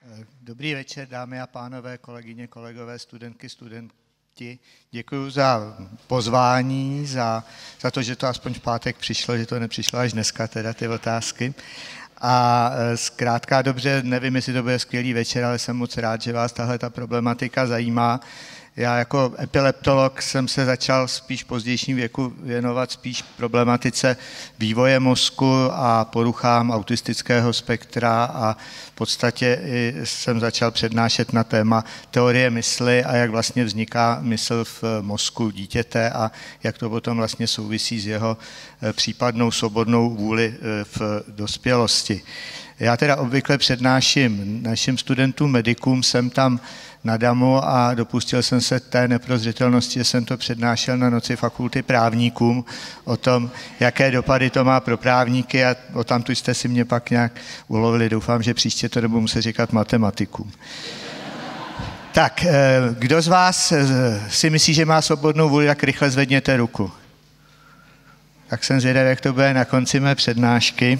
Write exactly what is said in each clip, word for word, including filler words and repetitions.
Dobrý večer, dámy a pánové, kolegyně, kolegové, studentky, studenti. Děkuji za pozvání, za, za to, že to aspoň v pátek přišlo, že to nepřišlo až dneska, teda ty otázky. A zkrátka dobře, nevím, jestli to bude skvělý večer, ale jsem moc rád, že vás tahle ta problematika zajímá. Já jako epileptolog jsem se začal spíš v pozdějším věku věnovat spíš problematice vývoje mozku a poruchám autistického spektra a v podstatě jsem začal přednášet na téma teorie mysli a jak vlastně vzniká mysl v mozku dítěte a jak to potom vlastně souvisí s jeho případnou svobodnou vůli v dospělosti. Já teda obvykle přednáším našim studentům, medikům, jsem tam na DAMu a dopustil jsem se té neprozřetelnosti, že jsem to přednášel na noci fakulty právníkům o tom, jaké dopady to má pro právníky a o tamtu jste si mě pak nějak ulovili. Doufám, že příště to nebudu muset říkat matematikům. Tak, kdo z vás si myslí, že má svobodnou vůli, tak rychle zvedněte ruku. Tak jsem zvědavý, jak to bude na konci mé přednášky.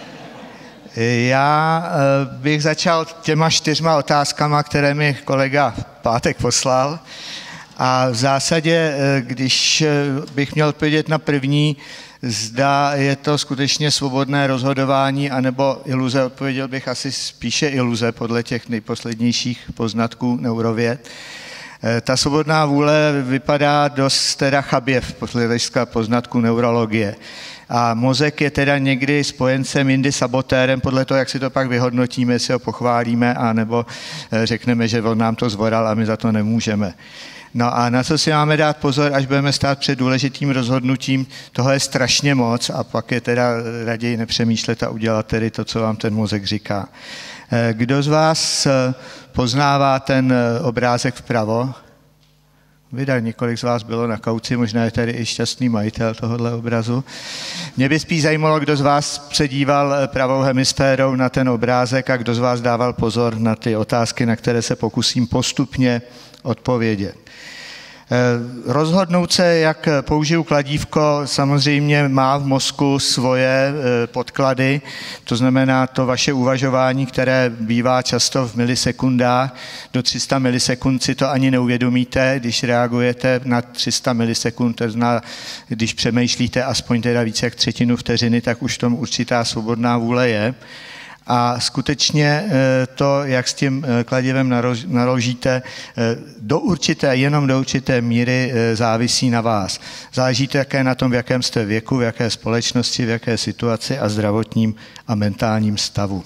Já bych začal těma čtyřma otázkama, které mi kolega v pátek poslal. A v zásadě, když bych měl odpovědět na první, zda je to skutečně svobodné rozhodování, anebo iluze, odpověděl bych asi spíše iluze podle těch nejposlednějších poznatků neurověd. Ta svobodná vůle vypadá dost teda chabě v hlediska poznatků neurologie. A mozek je teda někdy spojencem, jindy sabotérem, podle toho, jak si to pak vyhodnotíme, jestli ho pochválíme, anebo řekneme, že on nám to zvoral a my za to nemůžeme. No a na co si máme dát pozor, až budeme stát před důležitým rozhodnutím, toho je strašně moc a pak je teda raději nepřemýšlet a udělat tedy to, co vám ten mozek říká. Kdo z vás poznává ten obrázek vpravo? Vydal, několik z vás bylo na kauci, možná je tady i šťastný majitel tohohle obrazu. Mě by spíš zajímalo, kdo z vás předíval pravou hemisférou na ten obrázek a kdo z vás dával pozor na ty otázky, na které se pokusím postupně odpovědět. Rozhodnout se, jak použiju kladívko, samozřejmě má v mozku svoje podklady, to znamená to vaše uvažování, které bývá často v milisekundách, do tři sta milisekund si to ani neuvědomíte, když reagujete na tři sta milisekund, to znamená, když přemýšlíte aspoň teda více jak třetinu vteřiny, tak už v tom určitá svobodná vůle je. A skutečně to, jak s tím kladivem naložíte, do určité, jenom do určité míry závisí na vás. Záleží také na tom, v jakém jste věku, v jaké společnosti, v jaké situaci a zdravotním a mentálním stavu.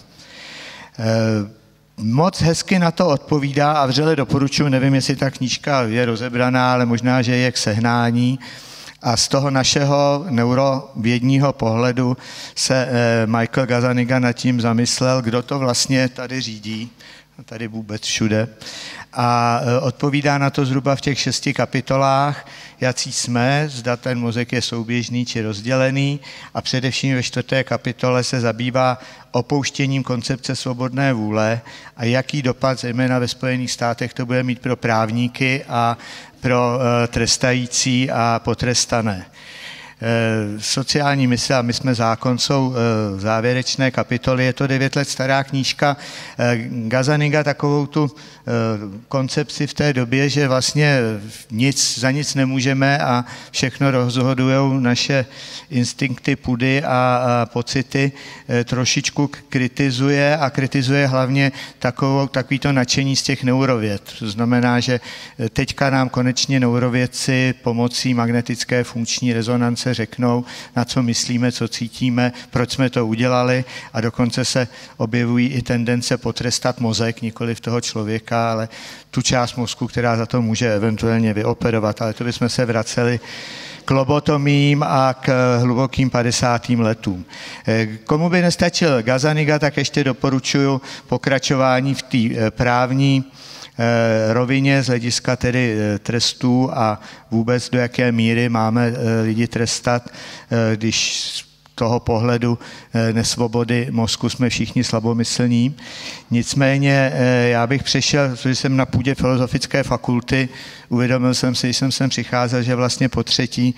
Moc hezky na to odpovídá a vřele doporučuji, nevím, jestli ta knížka je rozebraná, ale možná, že je k sehnání. A z toho našeho neurovědního pohledu se Michael Gazzaniga nad tím zamyslel, kdo to vlastně tady řídí, tady vůbec všude. A odpovídá na to zhruba v těch šesti kapitolách, jací jsme, zda ten mozek je souběžný či rozdělený a především ve čtvrté kapitole se zabývá opouštěním koncepce svobodné vůle a jaký dopad, zejména ve Spojených státech, to bude mít pro právníky a pro trestající a potrestané. Sociální mise a my jsme zákon jsou závěrečné kapitoly, je to devět let stará knížka. Gazzaniga takovou tu koncepci v té době, že vlastně nic, za nic nemůžeme a všechno rozhodujou naše instinkty, pudy a, a pocity, trošičku kritizuje a kritizuje hlavně takovou, takovýto nadšení z těch neurověd. To znamená, že teďka nám konečně neurovědci pomocí magnetické funkční rezonance řeknou, na co myslíme, co cítíme, proč jsme to udělali a dokonce se objevují i tendence potrestat mozek, nikoli v toho člověka, ale tu část mozku, která za to může eventuálně vyoperovat. Ale to bychom se vraceli k lobotomím a k hlubokým padesátým letům. Komu by nestačil Gazzaniga, tak ještě doporučuji pokračování v té právní rovině z hlediska tedy trestů a vůbec do jaké míry máme lidi trestat, když z toho pohledu nesvobody mozku jsme všichni slabomyslní. Nicméně já bych přešel, protože jsem na půdě filozofické fakulty, uvědomil jsem si, když jsem sem přicházel, že vlastně po třetí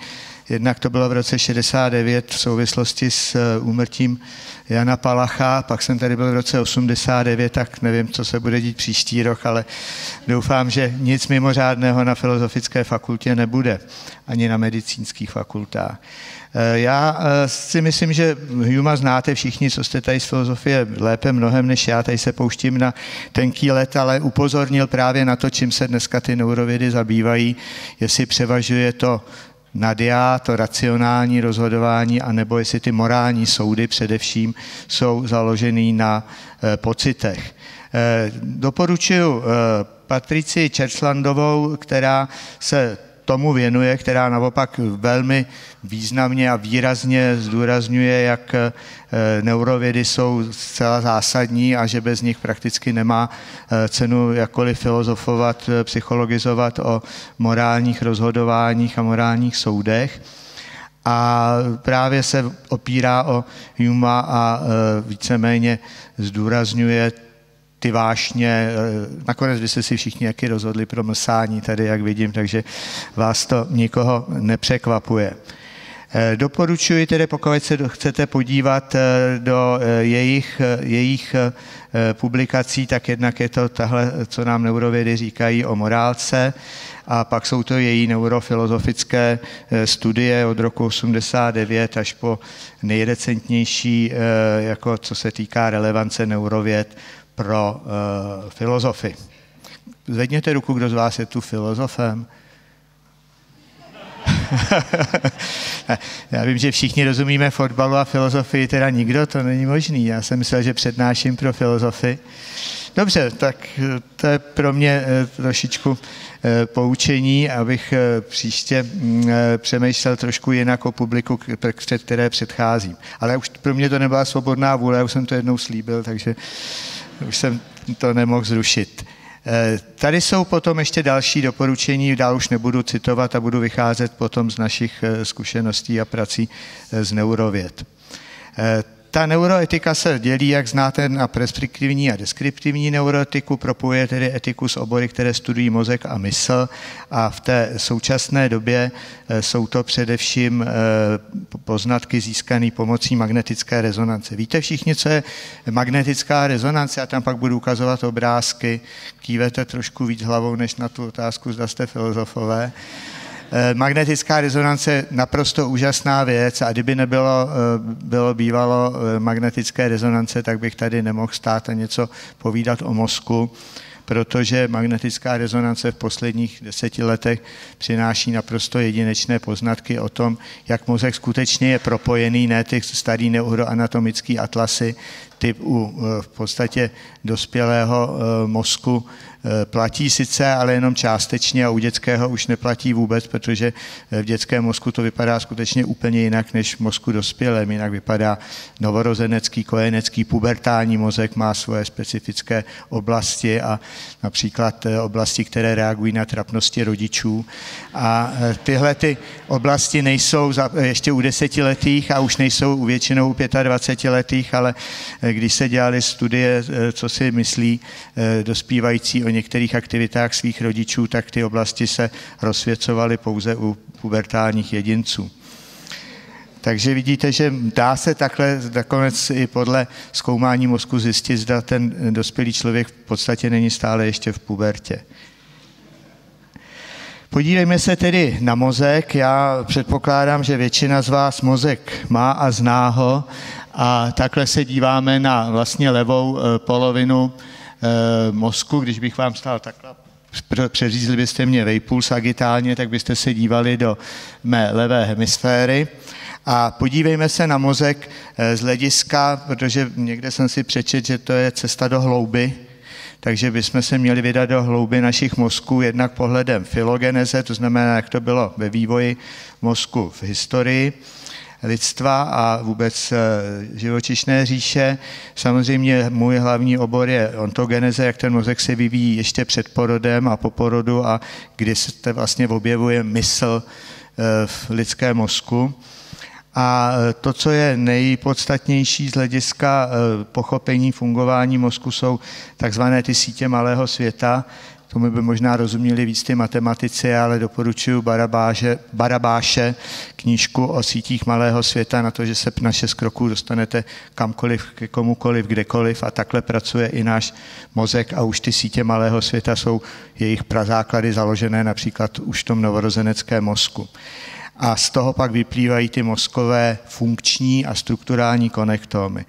Jednak to bylo v roce šedesát devět v souvislosti s úmrtím Jana Palacha, pak jsem tady byl v roce osmdesát devět, tak nevím, co se bude dít příští rok, ale doufám, že nic mimořádného na Filozofické fakultě nebude, ani na medicínských fakultách. Já si myslím, že Humea znáte všichni, co jste tady z filozofie, lépe mnohem než já, tady se pouštím na tenký let, ale upozornil právě na to, čím se dneska ty neurovědy zabývají, jestli převažuje to nadia, to racionální rozhodování, anebo jestli ty morální soudy především jsou založený na e, pocitech. E, doporučuji e, Patricii Churchlandovou, která se tomu věnuje, která naopak velmi významně a výrazně zdůrazňuje, jak neurovědy jsou zcela zásadní a že bez nich prakticky nemá cenu jakkoliv filozofovat, psychologizovat o morálních rozhodováních a morálních soudech. A právě se opírá o Humea a víceméně zdůrazňuje ty vášně, nakonec byste si všichni jaký rozhodli pro mlsání tady, jak vidím, takže vás to nikoho nepřekvapuje. Doporučuji tedy, pokud se chcete podívat do jejich, jejich publikací, tak jednak je to tahle, co nám neurovědy říkají o morálce, a pak jsou to její neurofilozofické studie od roku osmdesát devět až po nejrecentnější, jako co se týká relevance neurověd pro uh, filozofy. Zvedněte ruku, kdo z vás je tu filozofem. Já vím, že všichni rozumíme fotbalu a filozofii, teda nikdo, to není možný. Já jsem myslel, že přednáším pro filozofy. Dobře, tak to je pro mě trošičku poučení, abych příště přemýšlel trošku jinak o publiku, před které předcházím. Ale už pro mě to nebyla svobodná vůle, já už jsem to jednou slíbil, takže už jsem to nemohl zrušit. Tady jsou potom ještě další doporučení, dál už nebudu citovat a budu vycházet potom z našich zkušeností a prací z neurověd. Ta neuroetika se dělí, jak znáte, na preskriptivní a deskriptivní neuroetiku, propojuje tedy etiku s obory, které studují mozek a mysl, a v té současné době jsou to především poznatky získané pomocí magnetické rezonance. Víte všichni, co je magnetická rezonance? Já tam pak budu ukazovat obrázky, kývete trošku víc hlavou, než na tu otázku, zda jste filozofové. Magnetická rezonance je naprosto úžasná věc a kdyby nebylo bylo bývalo magnetické rezonance, tak bych tady nemohl stát a něco povídat o mozku, protože magnetická rezonance v posledních deseti letech přináší naprosto jedinečné poznatky o tom, jak mozek skutečně je propojený, ne ty starý neuroanatomický atlasy, typ u v podstatě dospělého mozku platí sice, ale jenom částečně, a u dětského už neplatí vůbec, protože v dětském mozku to vypadá skutečně úplně jinak než v mozku dospělém. Jinak vypadá novorozenecký, kojenecký, pubertální mozek, má svoje specifické oblasti a například oblasti, které reagují na trapnosti rodičů. A tyhle ty oblasti nejsou ještě u desetiletých a už nejsou většinou u dvacetiletých, ale když se dělaly studie, co si myslí dospívající o některých aktivitách svých rodičů, tak ty oblasti se rozsvěcovaly pouze u pubertálních jedinců. Takže vidíte, že dá se takhle nakonec i podle zkoumání mozku zjistit, zda ten dospělý člověk v podstatě není stále ještě v pubertě. Podívejme se tedy na mozek. Já předpokládám, že většina z vás mozek má a zná ho, a takhle se díváme na vlastně levou polovinu mozku. Když bych vám stál takhle, přeřízli byste mě vejpůl sagitálně, tak byste se dívali do mé levé hemisféry. A podívejme se na mozek z hlediska, protože někde jsem si přečetl, že to je cesta do hlouby, takže bychom se měli vydat do hlouby našich mozků jednak pohledem filogeneze, to znamená, jak to bylo ve vývoji mozku v historii lidstva a vůbec živočišné říše. Samozřejmě můj hlavní obor je ontogeneze, jak ten mozek se vyvíjí ještě před porodem a po porodu a kdy se vlastně objevuje mysl v lidském mozku. A to, co je nejpodstatnější z hlediska pochopení fungování mozku, jsou takzvané ty sítě malého světa. tomu by možná rozuměli víc ty matematici, ale doporučuji Barabáše, Barabáše, knížku o sítích malého světa, na to, že se na šest kroků dostanete kamkoliv, k komukoliv, kdekoliv a takhle pracuje i náš mozek a už ty sítě malého světa jsou jejich prazáklady založené například už v tom novorozeneckém mozku. A z toho pak vyplývají ty mozkové funkční a strukturální konektomy.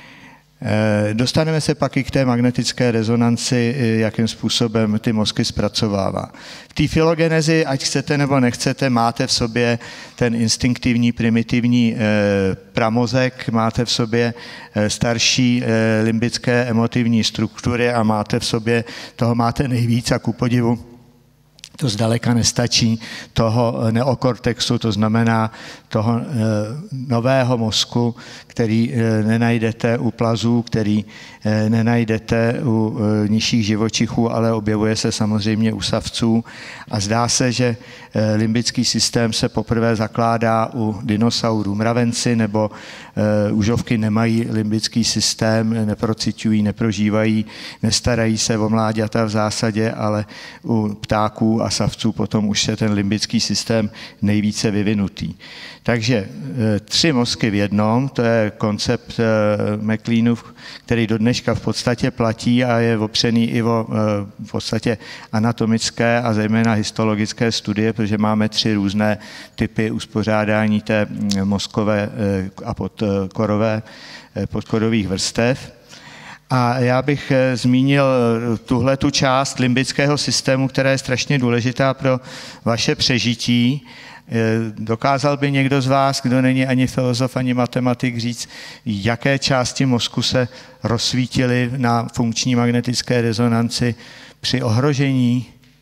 Dostaneme se pak i k té magnetické rezonanci, jakým způsobem ty mozky zpracovává. V té filogenezi, ať chcete nebo nechcete, máte v sobě ten instinktivní, primitivní pramozek, máte v sobě starší limbické emotivní struktury a máte v sobě, toho máte nejvíc a ku podivu to zdaleka nestačí, toho neokortexu, to znamená toho nového mozku, který nenajdete u plazů, který nenajdete u nižších živočichů, ale objevuje se samozřejmě u savců. A zdá se, že limbický systém se poprvé zakládá u dinosaurů. Mravenci nebo užovky nemají limbický systém, neprociťují, neprožívají, nestarají se o mláďata v zásadě, ale u ptáků a savců potom už je ten limbický systém nejvíce vyvinutý. Takže tři mozky v jednom, to je koncept McLeanův, který do dneška v podstatě platí a je opřený i o v podstatě anatomické a zejména histologické studie, protože máme tři různé typy uspořádání té mozkové a podkorové, podkorových vrstev. A já bych zmínil tuhle tu část limbického systému, která je strašně důležitá pro vaše přežití. Dokázal by někdo z vás, kdo není ani filozof, ani matematik, říct, jaké části mozku se rozsvítily na funkční magnetické rezonanci při ohrožení?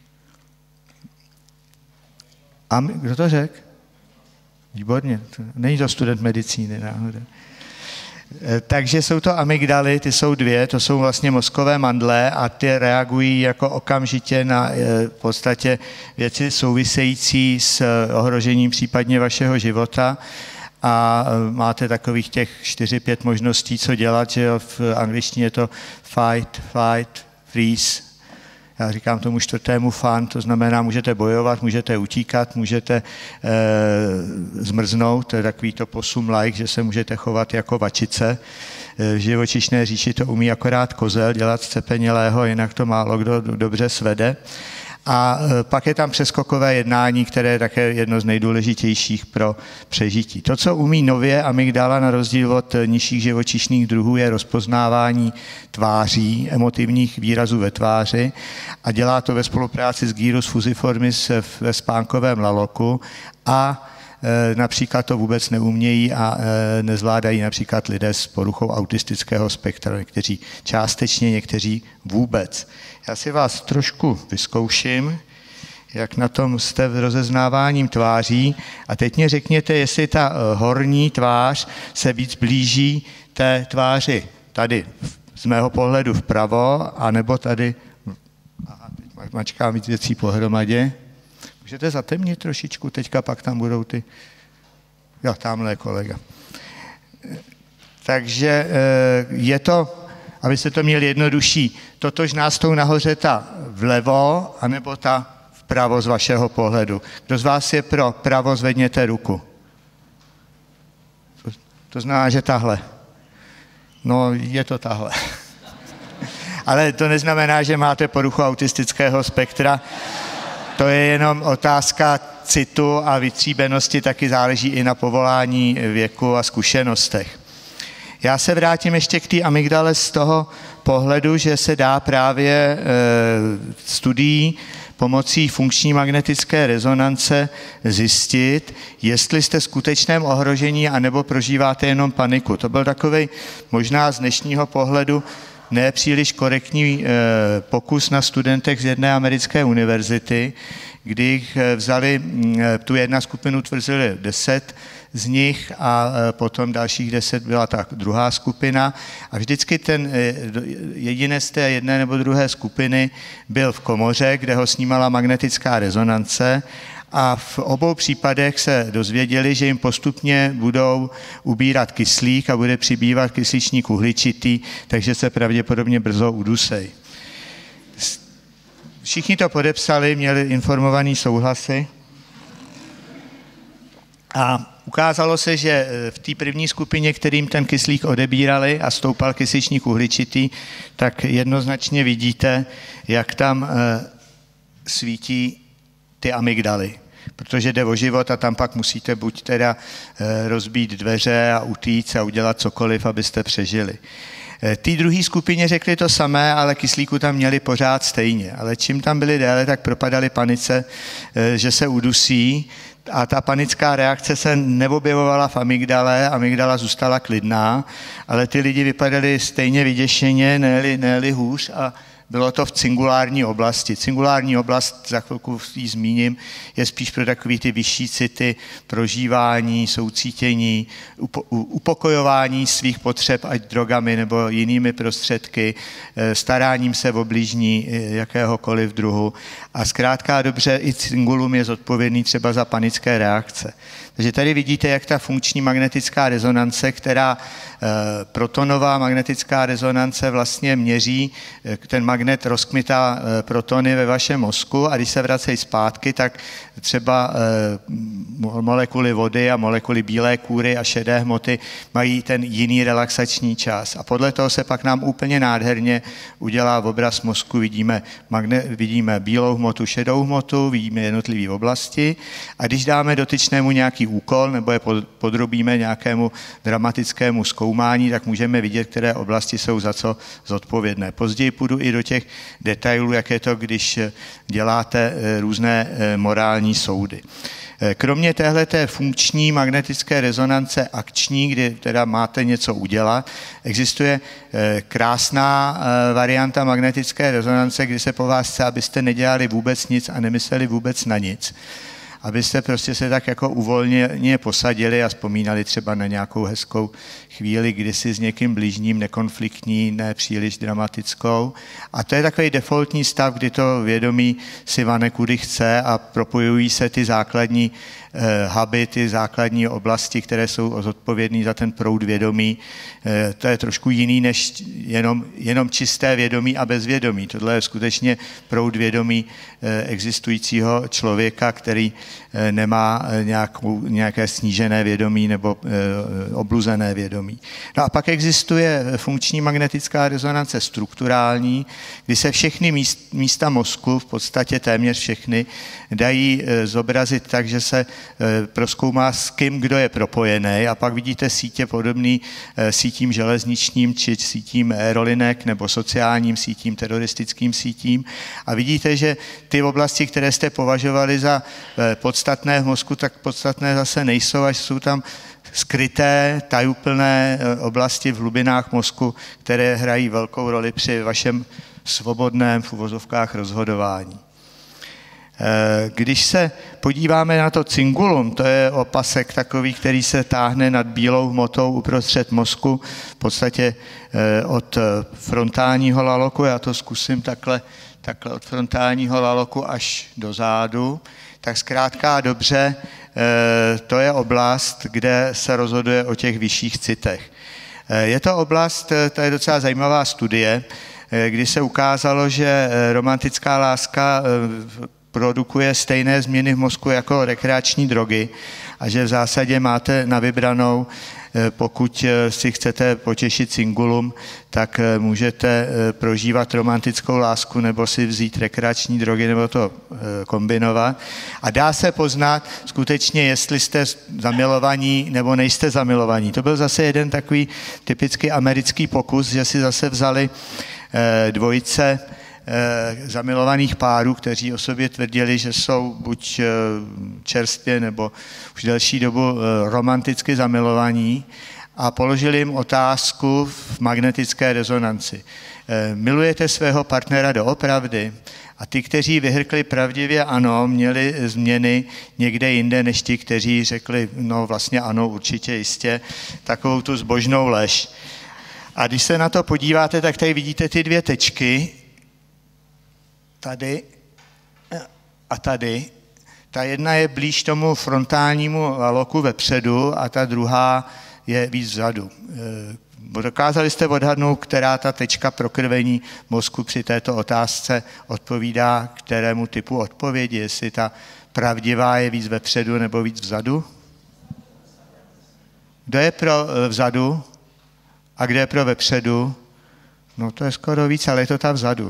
A kdo to řekl? Výborně, není to student medicíny náhodou. Takže jsou to amygdaly, ty jsou dvě, to jsou vlastně mozkové mandle a ty reagují jako okamžitě na v podstatě věci související s ohrožením případně vašeho života a máte takových těch čtyři, pět možností, co dělat, že v angličtině je to fight, flight, freeze. Já říkám tomu čtvrtému fun, to znamená, můžete bojovat, můžete utíkat, můžete e, zmrznout, to je takový to posum like, že se můžete chovat jako vačice. V živočišné říši to umí akorát kozel dělat zcepenilého, jinak to málo kdo dobře svede. A pak je tam přeskokové jednání, které je také jedno z nejdůležitějších pro přežití. To, co umí nově amygdala na rozdíl od nižších živočišných druhů, je rozpoznávání tváří, emotivních výrazů ve tváři a dělá to ve spolupráci s Gyrus fusiformis ve spánkovém laloku a například to vůbec neumějí a nezvládají například lidé s poruchou autistického spektra, někteří částečně, někteří vůbec. Já si vás trošku vyzkouším, jak na tom jste v rozeznáváním tváří a teď mě řekněte, jestli ta horní tvář se víc blíží té tváři tady z mého pohledu vpravo, anebo tady, aha, teď mačkám víc věcí pohromadě. Můžete zatemnit trošičku, teďka pak tam budou ty, jo, tamhle je kolega. Takže je to, abyste to měli jednodušší, totožná s tou nahoře ta vlevo, anebo ta vpravo z vašeho pohledu. Kdo z vás je pro pravo, zvedněte ruku. To, to znamená, že tahle. No, je to tahle. Ale to neznamená, že máte poruchu autistického spektra. To je jenom otázka citu a vytříbenosti, taky záleží i na povolání, věku a zkušenostech. Já se vrátím ještě k té amygdale z toho pohledu, že se dá právě e, studií pomocí funkční magnetické rezonance zjistit, jestli jste v skutečném ohrožení anebo prožíváte jenom paniku. To byl takovej možná z dnešního pohledu nepříliš korektní e, pokus na studentech z jedné americké univerzity, kdy jich vzali, e, tu jedna skupinu tvrzili deset z nich a e, potom dalších deset byla ta druhá skupina a vždycky ten e, jedinec z té jedné nebo druhé skupiny byl v komoře, kde ho snímala magnetická rezonance a v obou případech se dozvěděli, že jim postupně budou ubírat kyslík a bude přibývat kysličník uhličitý, takže se pravděpodobně brzo udusej. Všichni to podepsali, měli informovaný souhlasy. A ukázalo se, že v té první skupině, kterým ten kyslík odebírali a stoupal kysličník uhličitý, tak jednoznačně vidíte, jak tam svítí ty amygdaly. Protože jde o život a tam pak musíte buď teda rozbít dveře a utíct a udělat cokoliv, abyste přežili. Té druhé skupině řekli to samé, ale kyslíku tam měli pořád stejně. Ale čím tam byli déle, tak propadali panice, že se udusí, a ta panická reakce se neobjevovala v amygdale, amygdala zůstala klidná, ale ty lidi vypadali stejně vyděšeně, ne-li, ne-li hůř, a bylo to v cingulární oblasti. Cingulární oblast, za chvilku ji zmíním, je spíš pro takový ty vyšší city, prožívání, soucítění, upokojování svých potřeb, ať drogami nebo jinými prostředky, staráním se o blížní jakéhokoliv druhu. A zkrátka dobře, i cingulum je zodpovědný třeba za panické reakce. Takže tady vidíte, jak ta funkční magnetická rezonance, která protonová magnetická rezonance vlastně měří, ten magnet rozkmitá protony ve vašem mozku, a když se vracejí zpátky, tak třeba molekuly vody a molekuly bílé kůry a šedé hmoty mají ten jiný relaxační čas. A podle toho se pak nám úplně nádherně udělá obraz mozku. Vidíme, magne, vidíme bílou hmotu, šedou hmotu, vidíme jednotlivé oblasti, a když dáme dotyčnému nějaký úkol nebo je podrobíme nějakému dramatickému zkoumání, tak můžeme vidět, které oblasti jsou za co zodpovědné. Později půjdu i do těch detailů, jak je to, když děláte různé morální soudy. Kromě téhleté funkční magnetické rezonance akční, kdy teda máte něco udělat, existuje krásná varianta magnetické rezonance, kdy se po vás chce, abyste nedělali vůbec nic a nemysleli vůbec na nic. Abyste prostě se tak jako uvolněně posadili a vzpomínali třeba na nějakou hezkou chvíli, kdy si s někým blížním, nekonfliktní, ne příliš dramatickou. A to je takový defaultní stav, kdy to vědomí si vane kudy chce a propojují se ty základní eh, huby, ty základní oblasti, které jsou zodpovědné za ten proud vědomí. Eh, to je trošku jiný než jenom, jenom čisté vědomí a bezvědomí. Tohle je skutečně proud vědomí eh, existujícího člověka, který eh, nemá nějakou, nějaké snížené vědomí nebo eh, obluzené vědomí. No a pak existuje funkční magnetická rezonance strukturální, kdy se všechny místa mozku, v podstatě téměř všechny, dají zobrazit tak, že se prozkoumá, s kým kdo je propojený, a pak vidíte sítě podobný sítím železničním či sítím aerolinek nebo sociálním sítím, teroristickým sítím, a vidíte, že ty oblasti, které jste považovali za podstatné v mozku, tak podstatné zase nejsou, až jsou tam skryté, tajuplné oblasti v hlubinách mozku, které hrají velkou roli při vašem svobodném v uvozovkách rozhodování. Když se podíváme na to cingulum, to je opasek takový, který se táhne nad bílou hmotou uprostřed mozku, v podstatě od frontálního laloku, já to zkusím takhle, takhle od frontálního laloku až do zádu, tak zkrátka dobře, to je oblast, kde se rozhoduje o těch vyšších citech. Je to oblast, to je docela zajímavá studie, kdy se ukázalo, že romantická láska produkuje stejné změny v mozku jako rekreační drogy a že v zásadě máte na vybranou, pokud si chcete potěšit cingulum, tak můžete prožívat romantickou lásku nebo si vzít rekreační drogy nebo to kombinovat. A dá se poznat skutečně, jestli jste zamilovaní nebo nejste zamilovaní. To byl zase jeden takový typický americký pokus, že si zase vzali dvojice zamilovaných párů, kteří o sobě tvrdili, že jsou buď čerstvě nebo už delší dobu romanticky zamilovaní, a položili jim otázku v magnetické rezonanci. Milujete svého partnera doopravdy? A ty, kteří vyhrkli pravdivě ano, měli změny někde jinde, než ti, kteří řekli, no vlastně ano, určitě jistě, takovou tu zbožnou lež. A když se na to podíváte, tak tady vidíte ty dvě tečky, tady a tady. Ta jedna je blíž tomu frontálnímu laloku vepředu a ta druhá je víc vzadu. Dokázali jste odhadnout, která ta tečka prokrvení mozku při této otázce odpovídá kterému typu odpovědi, jestli ta pravdivá je víc vepředu nebo víc vzadu? Kdo je pro vzadu a kdo je pro vepředu? No to je skoro víc, ale je to ta vzadu.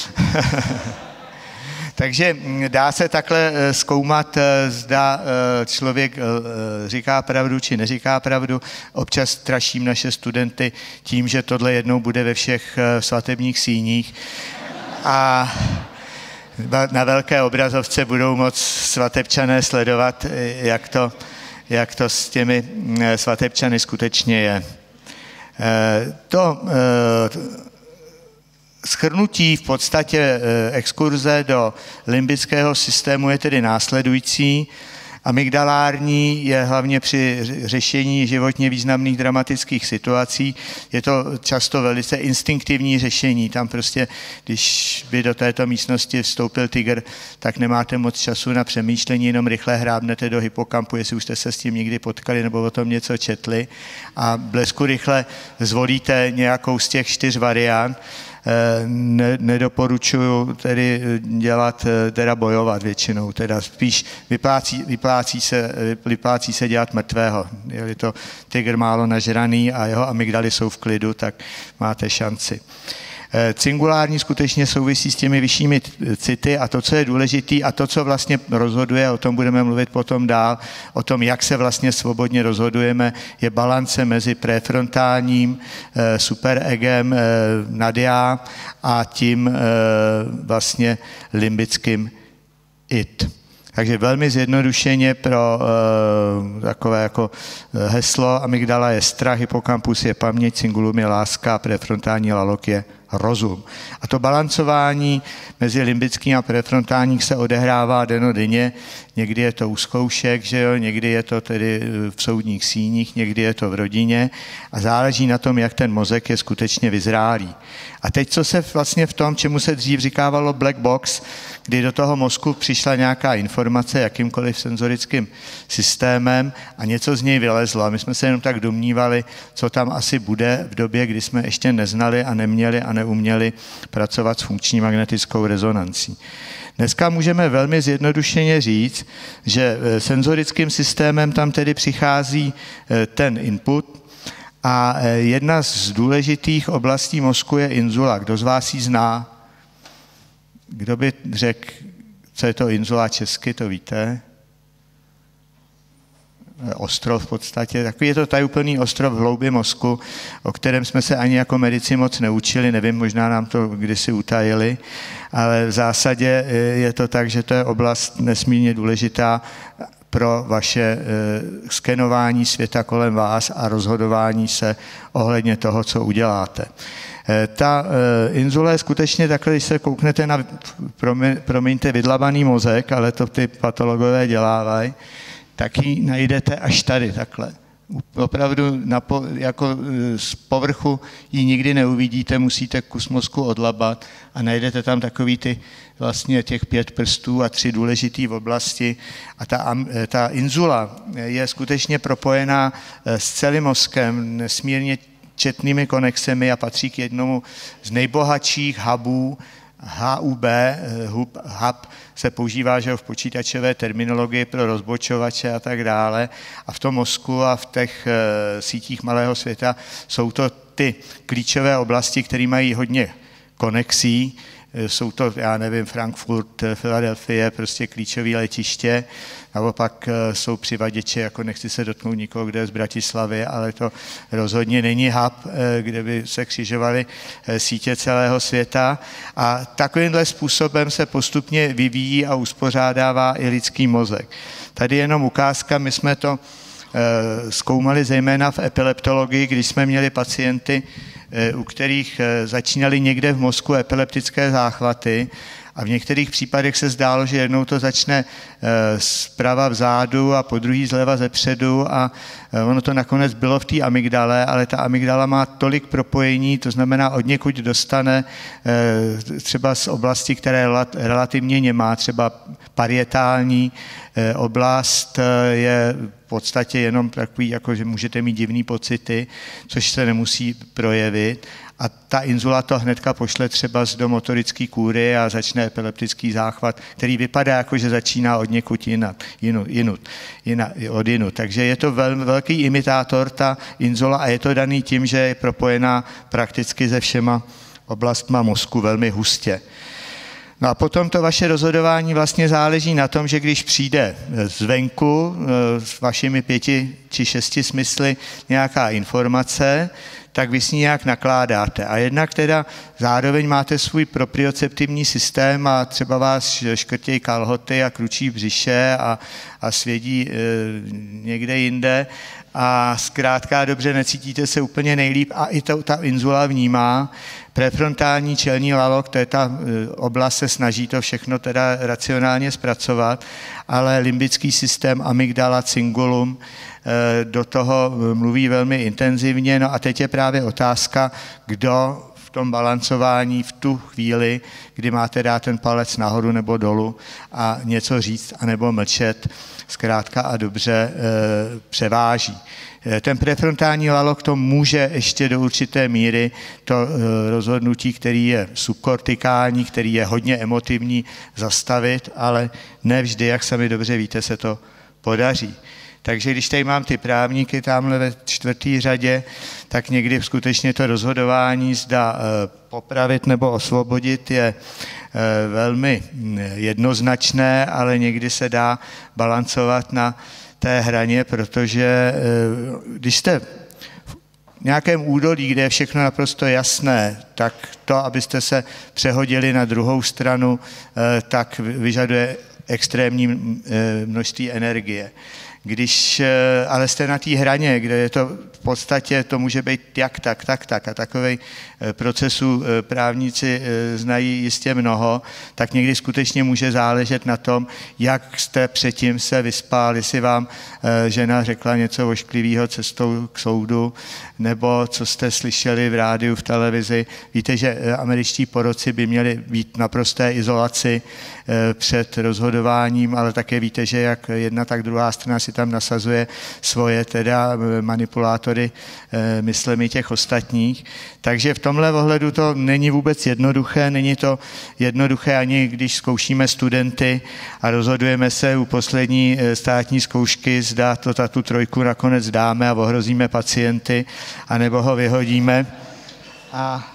Takže dá se takhle zkoumat, zda člověk říká pravdu či neříká pravdu. Občas straším naše studenty tím, že tohle jednou bude ve všech svatebních síních a na velké obrazovce budou moc svatebčané sledovat, jak to, jak to s těmi svatebčany skutečně je. To shrnutí v podstatě exkurze do limbického systému je tedy následující. Amygdalární je hlavně při řešení životně významných dramatických situací. Je to často velice instinktivní řešení. Tam prostě, když by do této místnosti vstoupil tygr, tak nemáte moc času na přemýšlení, jenom rychle hrábnete do hypokampu, jestli už jste se s tím někdy potkali nebo o tom něco četli a blesku rychle zvolíte nějakou z těch čtyř variant. Ne, nedoporučuju tedy dělat, teda bojovat většinou, teda spíš vyplácí, vyplácí, se, vyplácí se dělat mrtvého. Je-li to tygr málo nažraný a jeho amygdaly jsou v klidu, tak máte šanci. Cingulární skutečně souvisí s těmi vyššími city a to, co je důležité a to, co vlastně rozhoduje, o tom budeme mluvit potom dál, o tom, jak se vlastně svobodně rozhodujeme, je balance mezi prefrontálním superegem nadia a tím vlastně limbickým it. Takže velmi zjednodušeně pro uh, takové jako heslo, amygdala je strach, hypokampus je paměť, cingulum je láska, prefrontální lalok je rozum. A to balancování mezi limbickým a prefrontálním se odehrává denodenně. Někdy je to u zkoušek, že jo? Někdy je to tedy v soudních síních, někdy je to v rodině a záleží na tom, jak ten mozek je skutečně vyzrálý. A teď, co se vlastně v tom, čemu se dřív říkávalo black box, kdy do toho mozku přišla nějaká informace jakýmkoliv senzorickým systémem a něco z něj vylezlo. A my jsme se jenom tak domnívali, co tam asi bude v době, kdy jsme ještě neznali a neměli a neuměli pracovat s funkční magnetickou rezonancí. Dneska můžeme velmi zjednodušeně říct, že senzorickým systémem tam tedy přichází ten input a jedna z důležitých oblastí mozku je inzula. Kdo z vás ji zná? Kdo by řekl, co je to inzula česky, to víte? Ostrov v podstatě. Takový je to tajuplný ostrov v hloubi mozku, o kterém jsme se ani jako medici moc neučili, nevím, možná nám to kdysi utajili, ale v zásadě je to tak, že to je oblast nesmírně důležitá pro vaše skenování světa kolem vás a rozhodování se ohledně toho, co uděláte. Ta inzula je skutečně takhle, když se kouknete na, promiňte, vydlabaný mozek, ale to ty patologové dělávají, tak ji najdete až tady, takhle. Opravdu na po, jako z povrchu ji nikdy neuvidíte, musíte kus mozku odlabat a najdete tam takový ty vlastně těch pět prstů a tři důležitý v oblasti. A ta, ta inzula je skutečně propojená s celým mozkem, nesmírně četnými konexemi a patří k jednomu z nejbohatších hubů. H U B, hub, hub se používá, že v počítačové terminologii pro rozbočovače a tak dále. A v tom mozku a v těch e, sítích malého světa jsou to ty klíčové oblasti, které mají hodně konexí. E, jsou to, já nevím, Frankfurt, Filadelfie, prostě klíčové letiště. Naopak e, jsou přivaděče, jako nechci se dotknout nikoho, kde je z Bratislavy, ale to rozhodně není hub, e, kde by se křižovaly e, sítě celého světa. A takovýmhle způsobem se postupně vyvíjí a uspořádává i lidský mozek. Tady jenom ukázka, my jsme to e, zkoumali zejména v epileptologii, když jsme měli pacienty, u kterých začínaly někde v mozku epileptické záchvaty A v některých případech se zdálo, že jednou to začne zprava vzadu a po druhý zleva zepředu a ono to nakonec bylo v té amygdale, ale ta amygdala má tolik propojení, to znamená od někud dostane třeba z oblasti, která je relativně němá, třeba parietální oblast je v podstatě jenom takový, jako že můžete mít divný pocity, což se nemusí projevit. A ta inzula to hnedka pošle třeba do motorické kůry a začne epileptický záchvat, který vypadá jako, že začíná od někud jinat, jinut, jinut, jinut, od jinut. Takže je to velmi velký imitátor, ta inzula, a je to daný tím, že je propojená prakticky se všema oblastma mozku velmi hustě. No a potom to vaše rozhodování vlastně záleží na tom, že když přijde zvenku s vašimi pěti či šesti smysly nějaká informace, tak vy s ní nějak nakládáte. A jednak teda zároveň máte svůj proprioceptivní systém a třeba vás škrtějí kalhoty a kručí břiše a, a svědí e, někde jinde a zkrátka dobře necítíte se úplně nejlíp a i to, ta inzula vnímá. Prefrontální čelní lalok, to je ta oblast, se snaží to všechno teda racionálně zpracovat, ale limbický systém, amygdala, cingulum do toho mluví velmi intenzivně. No a teď je právě otázka, kdo v tom balancování v tu chvíli, kdy máte dát ten palec nahoru nebo dolů a něco říct anebo mlčet, zkrátka a dobře převáží. Ten prefrontální lalok to může ještě do určité míry to rozhodnutí, který je subkortikální, který je hodně emotivní, zastavit, ale ne vždy, jak sami dobře víte, se to podaří. Takže když tady mám ty právníky tamhle ve čtvrtý řadě, tak někdy skutečně to rozhodování zda popravit nebo osvobodit je velmi jednoznačné, ale někdy se dá balancovat na té hraně, protože když jste v nějakém údolí, kde je všechno naprosto jasné, tak to, abyste se přehodili na druhou stranu, tak vyžaduje extrémní množství energie. Když ale jste na té hraně, kde je to v podstatě, to může být jak tak, tak, tak a takovej procesů právníci znají jistě mnoho, tak někdy skutečně může záležet na tom, jak jste předtím se vyspal, jestli vám žena řekla něco ošklivého cestou k soudu, nebo co jste slyšeli v rádiu, v televizi. Víte, že američtí poroci by měli být naprosté izolaci před rozhodováním, ale také víte, že jak jedna, tak druhá strana si tam nasazuje svoje teda manipulátory myslemi těch ostatních. Takže v tomhle ohledu to není vůbec jednoduché, není to jednoduché ani když zkoušíme studenty a rozhodujeme se u poslední státní zkoušky, zda to ta tu trojku nakonec dáme a ohrozíme pacienty, anebo ho vyhodíme a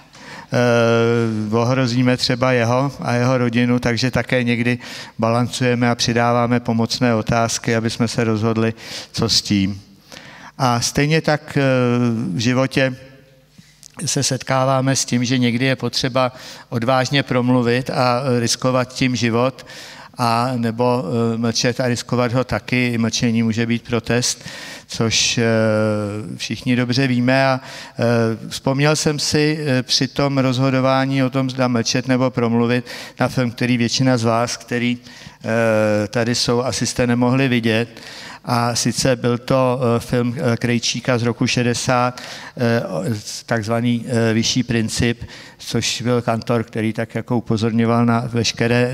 eh, ohrozíme třeba jeho a jeho rodinu, takže také někdy balancujeme a přidáváme pomocné otázky, aby jsme se rozhodli, co s tím. A stejně tak eh, v životě se setkáváme s tím, že někdy je potřeba odvážně promluvit a riskovat tím život, a nebo mlčet a riskovat ho taky. Mlčení může být protest, což všichni dobře víme. A vzpomněl jsem si při tom rozhodování o tom, zda mlčet nebo promluvit, na film, který většina z vás, který tady jsou, asi jste nemohli vidět. A sice byl to film Krejčíka z roku šedesát, takzvaný Vyšší princip, což byl kantor, který tak jako upozorňoval na veškeré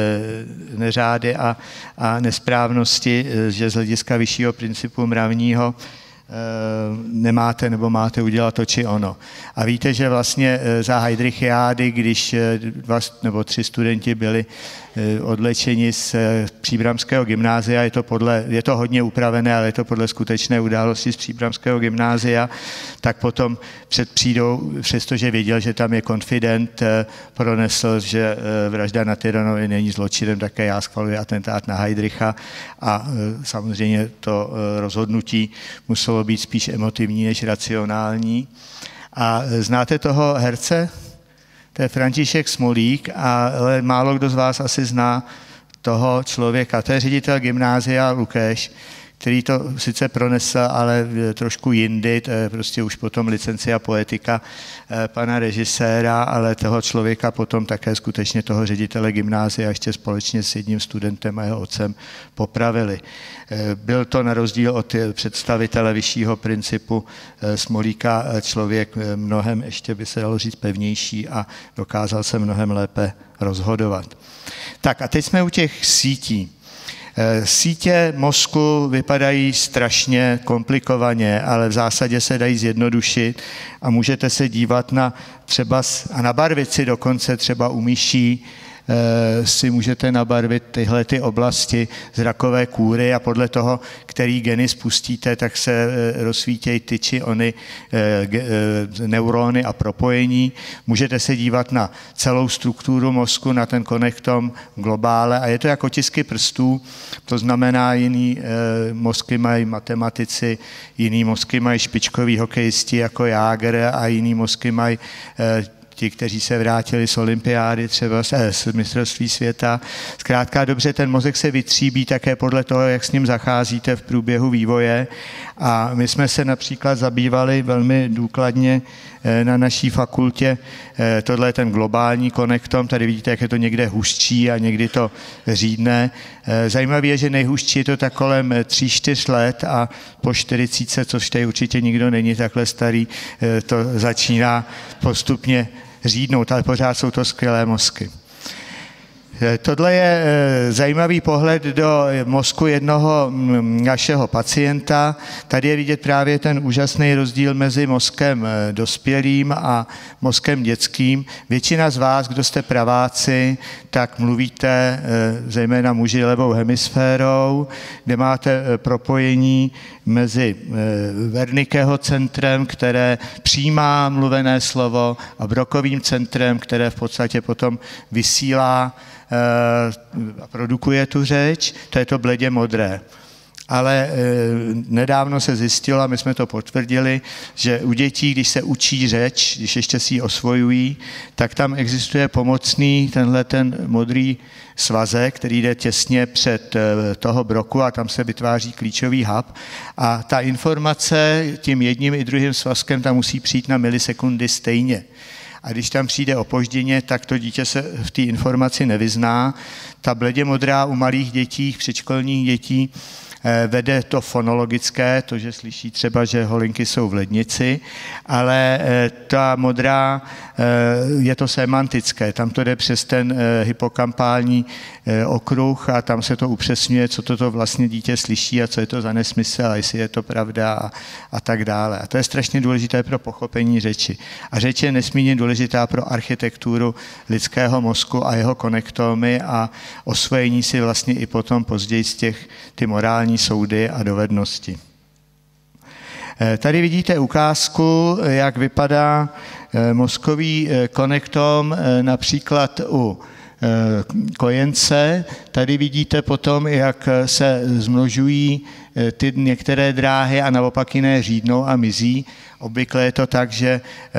neřády a, a nesprávnosti, že z hlediska vyššího principu mravního nemáte nebo máte udělat to či ono. A víte, že vlastně za Heydrichiády, když dva nebo tři studenti byli odlečeni z Příbramského gymnázia, je to, podle, je to hodně upravené, ale je to podle skutečné události z Příbramského gymnázia, tak potom před přídou, přestože věděl, že tam je konfident, pronesl, že vražda na Tyranovi není zločinem, také já schvaluji atentát na Heydricha a samozřejmě to rozhodnutí muselo být spíš emotivní než racionální. A znáte toho herce? To je František Smolík, ale málo kdo z vás asi zná toho člověka. To je ředitel gymnázia Lukeš, který to sice pronesl, ale trošku jindy, to je prostě už potom licencia poetika pana režiséra, ale toho člověka potom také skutečně toho ředitele gymnázia ještě společně s jedním studentem a jeho otcem popravili. Byl to na rozdíl od představitele vyššího principu Smolíka člověk mnohem, ještě by se dalo říct, pevnější a dokázal se mnohem lépe rozhodovat. Tak a teď jsme u těch sítí. Sítě mozku vypadají strašně komplikovaně, ale v zásadě se dají zjednodušit a můžete se dívat na třeba a nabarvit si dokonce třeba u myší, si můžete nabarvit tyhle ty oblasti zrakové kůry a podle toho, který geny spustíte, tak se rozsvítějí ty či ony neurony a propojení. Můžete se dívat na celou strukturu mozku, na ten konektom globále a je to jako otisky prstů, to znamená jiný mozky mají matematici, jiný mozky mají špičkoví hokejisti jako Jágr a jiný mozky mají ti, kteří se vrátili z olympiády, třeba z mistrovství světa. Zkrátka dobře, ten mozek se vytříbí také podle toho, jak s ním zacházíte v průběhu vývoje. A my jsme se například zabývali velmi důkladně na naší fakultě, tohle je ten globální konektom, tady vidíte, jak je to někde hustší a někdy to řídne. Zajímavé je, že nejhustší je to tak kolem tří, čtyř let a po čtyřicítce, což tady určitě nikdo není takhle starý, to začíná postupně řídnout, ale pořád jsou to skvělé mozky. Tohle je zajímavý pohled do mozku jednoho našeho pacienta. Tady je vidět právě ten úžasný rozdíl mezi mozkem dospělým a mozkem dětským. Většina z vás, kdo jste praváci, tak mluvíte zejména muži levou hemisférou, kde máte propojení mezi Wernickeho centrem, které přijímá mluvené slovo, a Brokovým centrem, které v podstatě potom vysílá a produkuje tu řeč, to je to bledě modré. Ale nedávno se zjistilo, a my jsme to potvrdili, že u dětí, když se učí řeč, když ještě si ji osvojují, tak tam existuje pomocný tenhle ten modrý svazek, který jde těsně před toho broku a tam se vytváří klíčový hub. A ta informace tím jedním i druhým svazkem tam musí přijít na milisekundy stejně. A když tam přijde opožděně, tak to dítě se v té informaci nevyzná. Ta bledě modrá u malých dětí, předškolních dětí, vede to fonologické, to, že slyší třeba, že holinky jsou v lednici, ale ta modrá je to semantické, tam to jde přes ten hypokampální okruh a tam se to upřesňuje, co toto vlastně dítě slyší a co je to za nesmysl a jestli je to pravda a, a tak dále. A to je strašně důležité pro pochopení řeči. A řeč je nesmírně důležitá pro architekturu lidského mozku a jeho konektomy a osvojení si vlastně i potom později z těch ty morální soudy a dovednosti. Tady vidíte ukázku, jak vypadá mozkový konektom například u kojence. Tady vidíte potom, jak se zmnožují ty některé dráhy a naopak jiné řídnou a mizí. Obvykle je to tak, že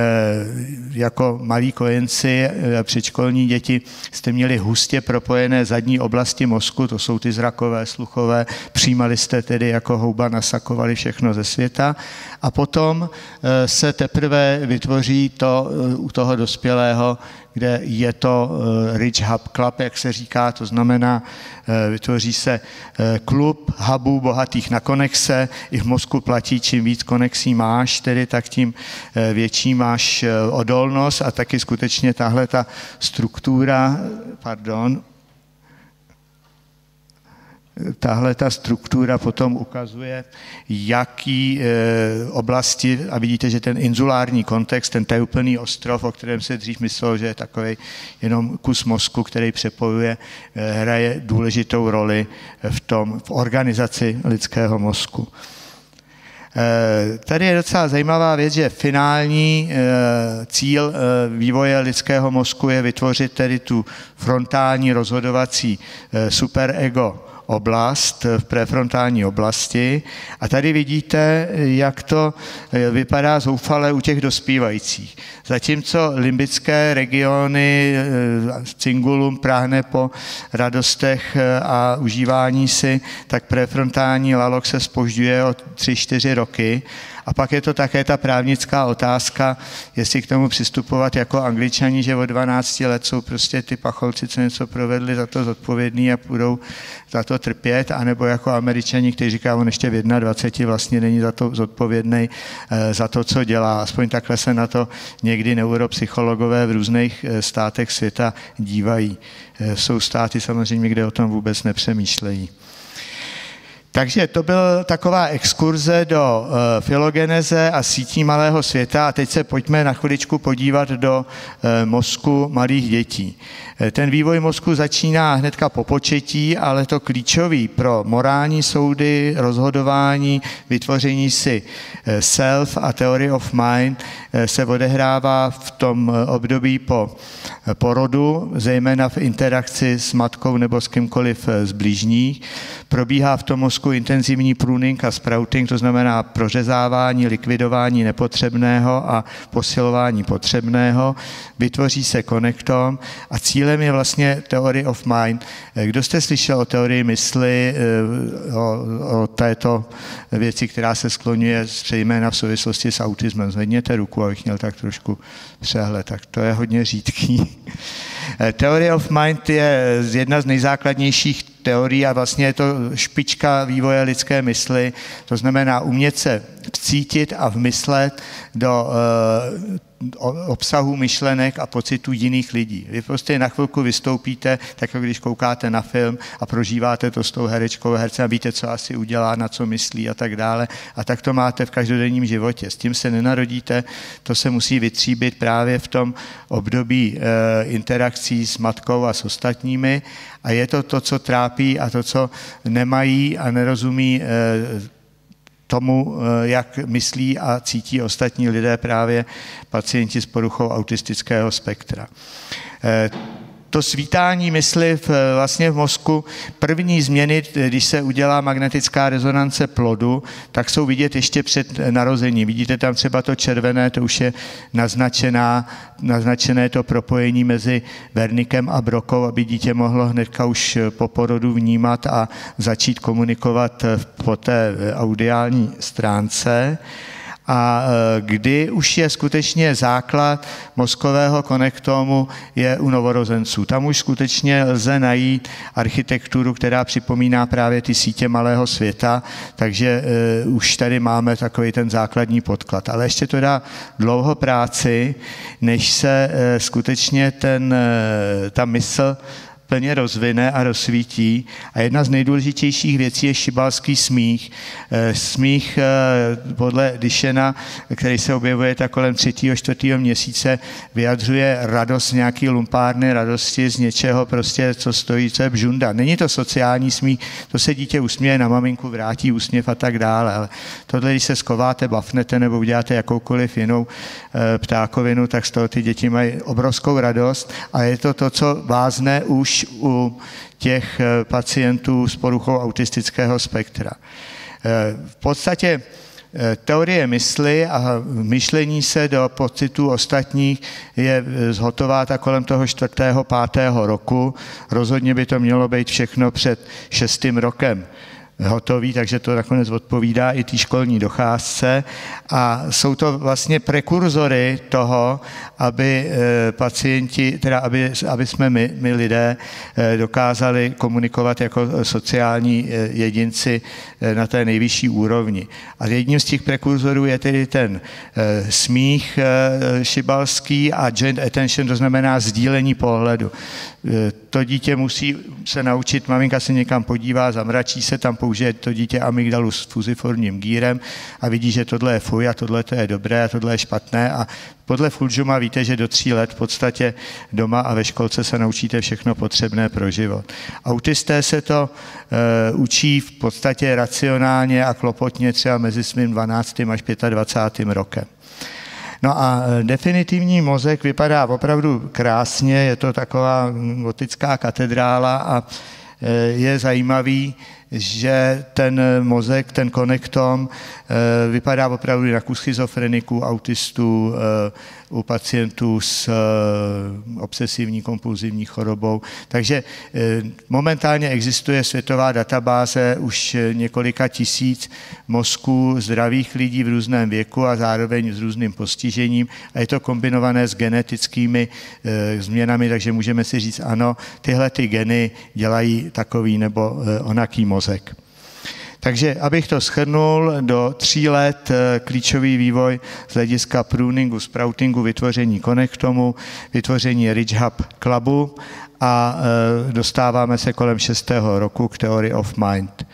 jako malí kojenci, předškolní děti, jste měli hustě propojené zadní oblasti mozku, to jsou ty zrakové, sluchové, přijímali jste tedy jako houba, nasakovali všechno ze světa a potom se teprve vytvoří to u toho dospělého, kde je to rich hub club, jak se říká, to znamená, vytvoří se klub hubů bohatých na konexe. I v mozku platí, čím víc konexí máš, tedy tak tím větší máš odolnost a taky skutečně tahle ta struktura, pardon, tahle ta struktura potom ukazuje, jaký e, oblasti, a vidíte, že ten insulární kontext, ten tajuplný ostrov, o kterém se dřív myslelo, že je takový jenom kus mozku, který přepojuje, e, hraje důležitou roli v tom, v organizaci lidského mozku. E, tady je docela zajímavá věc, že finální e, cíl e, vývoje lidského mozku je vytvořit tedy tu frontální rozhodovací e, superego oblast v prefrontální oblasti. A tady vidíte, jak to vypadá zoufale u těch dospívajících. Zatímco limbické regiony, cingulum práhne po radostech a užívání si, tak prefrontální lalok se zpožďuje o tři čtyři roky. A pak je to také ta právnická otázka, jestli k tomu přistupovat jako Angličani, že od dvanácti let jsou prostě ty pacholci, co něco provedli, za to zodpovědní a budou za to trpět, anebo jako Američani, kteří říkají, on ještě v dvaceti jedné vlastně není za to zodpovědný za to, co dělá. Aspoň takhle se na to někdy neuropsychologové v různých státech světa dívají. Jsou státy samozřejmě, kde o tom vůbec nepřemýšlejí. Takže to byla taková exkurze do uh, filogeneze a sítí malého světa a teď se pojďme na chviličku podívat do uh, mozku malých dětí. Ten vývoj mozku začíná hnedka po početí, ale to klíčový pro morální soudy, rozhodování, vytvoření si self a theory of mind se odehrává v tom období po porodu, zejména v interakci s matkou nebo s kýmkoliv z blížních. Probíhá v tom mozku intenzivní pruning a sprouting, to znamená prořezávání, likvidování nepotřebného a posilování potřebného. Vytvoří se konektom a cílem je vlastně theory of mind. Kdo jste slyšel o teorii mysli, o, o této věci, která se skloňuje zřejmě v souvislosti s autismem? Zvedněte ruku, abych měl tak trošku přehled, tak to je hodně řídký. Theory of mind je jedna z nejzákladnějších teorií a vlastně je to špička vývoje lidské mysli, to znamená umět se vcítit a vmyslet do obsahu myšlenek a pocitů jiných lidí. Vy prostě na chvilku vystoupíte, tak jako když koukáte na film a prožíváte to s tou herečkou, hercem a víte, co asi udělá, na co myslí a tak dále. A tak to máte v každodenním životě. S tím se nenarodíte, to se musí vytříbit právě v tom období e, interakcí s matkou a s ostatními. A je to to, co trápí a to, co nemají a nerozumí e, tomu, jak myslí a cítí ostatní lidé, právě pacienti s poruchou autistického spektra. To svítání mysli v, vlastně v mozku, první změny, když se udělá magnetická rezonance plodu, tak jsou vidět ještě před narozením. Vidíte tam třeba to červené, to už je naznačená, naznačené to propojení mezi Wernickem a Brokou, aby dítě mohlo hnedka už po porodu vnímat a začít komunikovat po té audiální stránce. A kdy už je skutečně základ mozkového konektomu je u novorozenců. Tam už skutečně lze najít architekturu, která připomíná právě ty sítě malého světa, takže uh, už tady máme takový ten základní podklad. Ale ještě to dá dlouho práci, než se uh, skutečně ten, uh, ta mysl plně rozvine a rozsvítí. A jedna z nejdůležitějších věcí je šibalský smích. Smích podle Duchenne, který se objevuje tak kolem třetího, čtvrtého měsíce, vyjadřuje radost, nějaký lumpárny radosti z něčeho, prostě, co stojí, co je bžunda. Není to sociální smích, to se dítě usměje na maminku, vrátí úsměv a tak dále. Ale tohle, když se skováte, bafnete nebo uděláte jakoukoliv jinou ptákovinu, tak z toho ty děti mají obrovskou radost a je to to, co vázne už u těch pacientů s poruchou autistického spektra. V podstatě teorie mysli a myšlení se do pocitů ostatních je zhotová tak kolem toho čtvrtého, pátého roku. Rozhodně by to mělo být všechno před šestým rokem hotový, takže to nakonec odpovídá i té školní docházce. A jsou to vlastně prekurzory toho, aby pacienti, teda aby, aby jsme my, my lidé dokázali komunikovat jako sociální jedinci na té nejvyšší úrovni. A jedním z těch prekurzorů je tedy ten smích šibalský a joint attention, to znamená sdílení pohledu. To dítě musí se naučit, maminka se někam podívá, zamračí se, tam použije to dítě amygdalu s fuziformním gírem a vidí, že tohle je fuj a tohle to je dobré a tohle je špatné a podle Fulžuma víte, že do tří let v podstatě doma a ve školce se naučíte všechno potřebné pro život. Autisté se to e, učí v podstatě racionálně a klopotně třeba mezi svým dvanáctým až dvacátým pátým rokem. No a definitivní mozek vypadá opravdu krásně, je to taková gotická katedrála a je zajímavý, že ten mozek, ten konektom vypadá opravdu jak u schizofreniků, autistů, u pacientů s obsesivní kompulzivní chorobou. Takže momentálně existuje světová databáze už několika tisíc mozků zdravých lidí v různém věku a zároveň s různým postižením a je to kombinované s genetickými změnami, takže můžeme si říct, ano, tyhle ty geny dělají takový nebo onaký mozek. Takže abych to shrnul, do tří let klíčový vývoj z hlediska pruningu, sproutingu, vytvoření konektomu, vytvoření Ridge Hub Clubu a dostáváme se kolem šestého roku k Theory of Mind.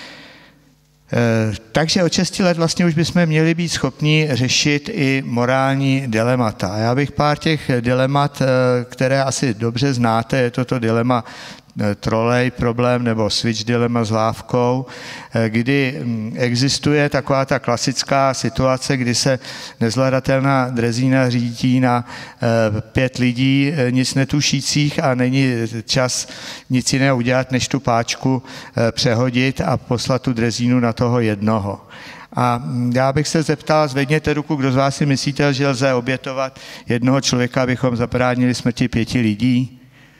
Takže od šesti let vlastně už bychom měli být schopni řešit i morální dilemata. A já bych pár těch dilemat, které asi dobře znáte, je toto dilema trolej problém nebo switch dilema s lávkou, kdy existuje taková ta klasická situace, kdy se nezvladatelná drezína řídí na pět lidí nic netušících a není čas nic jiného udělat, než tu páčku přehodit a poslat tu drezínu na toho jednoho. A já bych se zeptal, zvedněte ruku, kdo z vás si myslíte, že lze obětovat jednoho člověka, abychom zabránili smrti pěti lidí?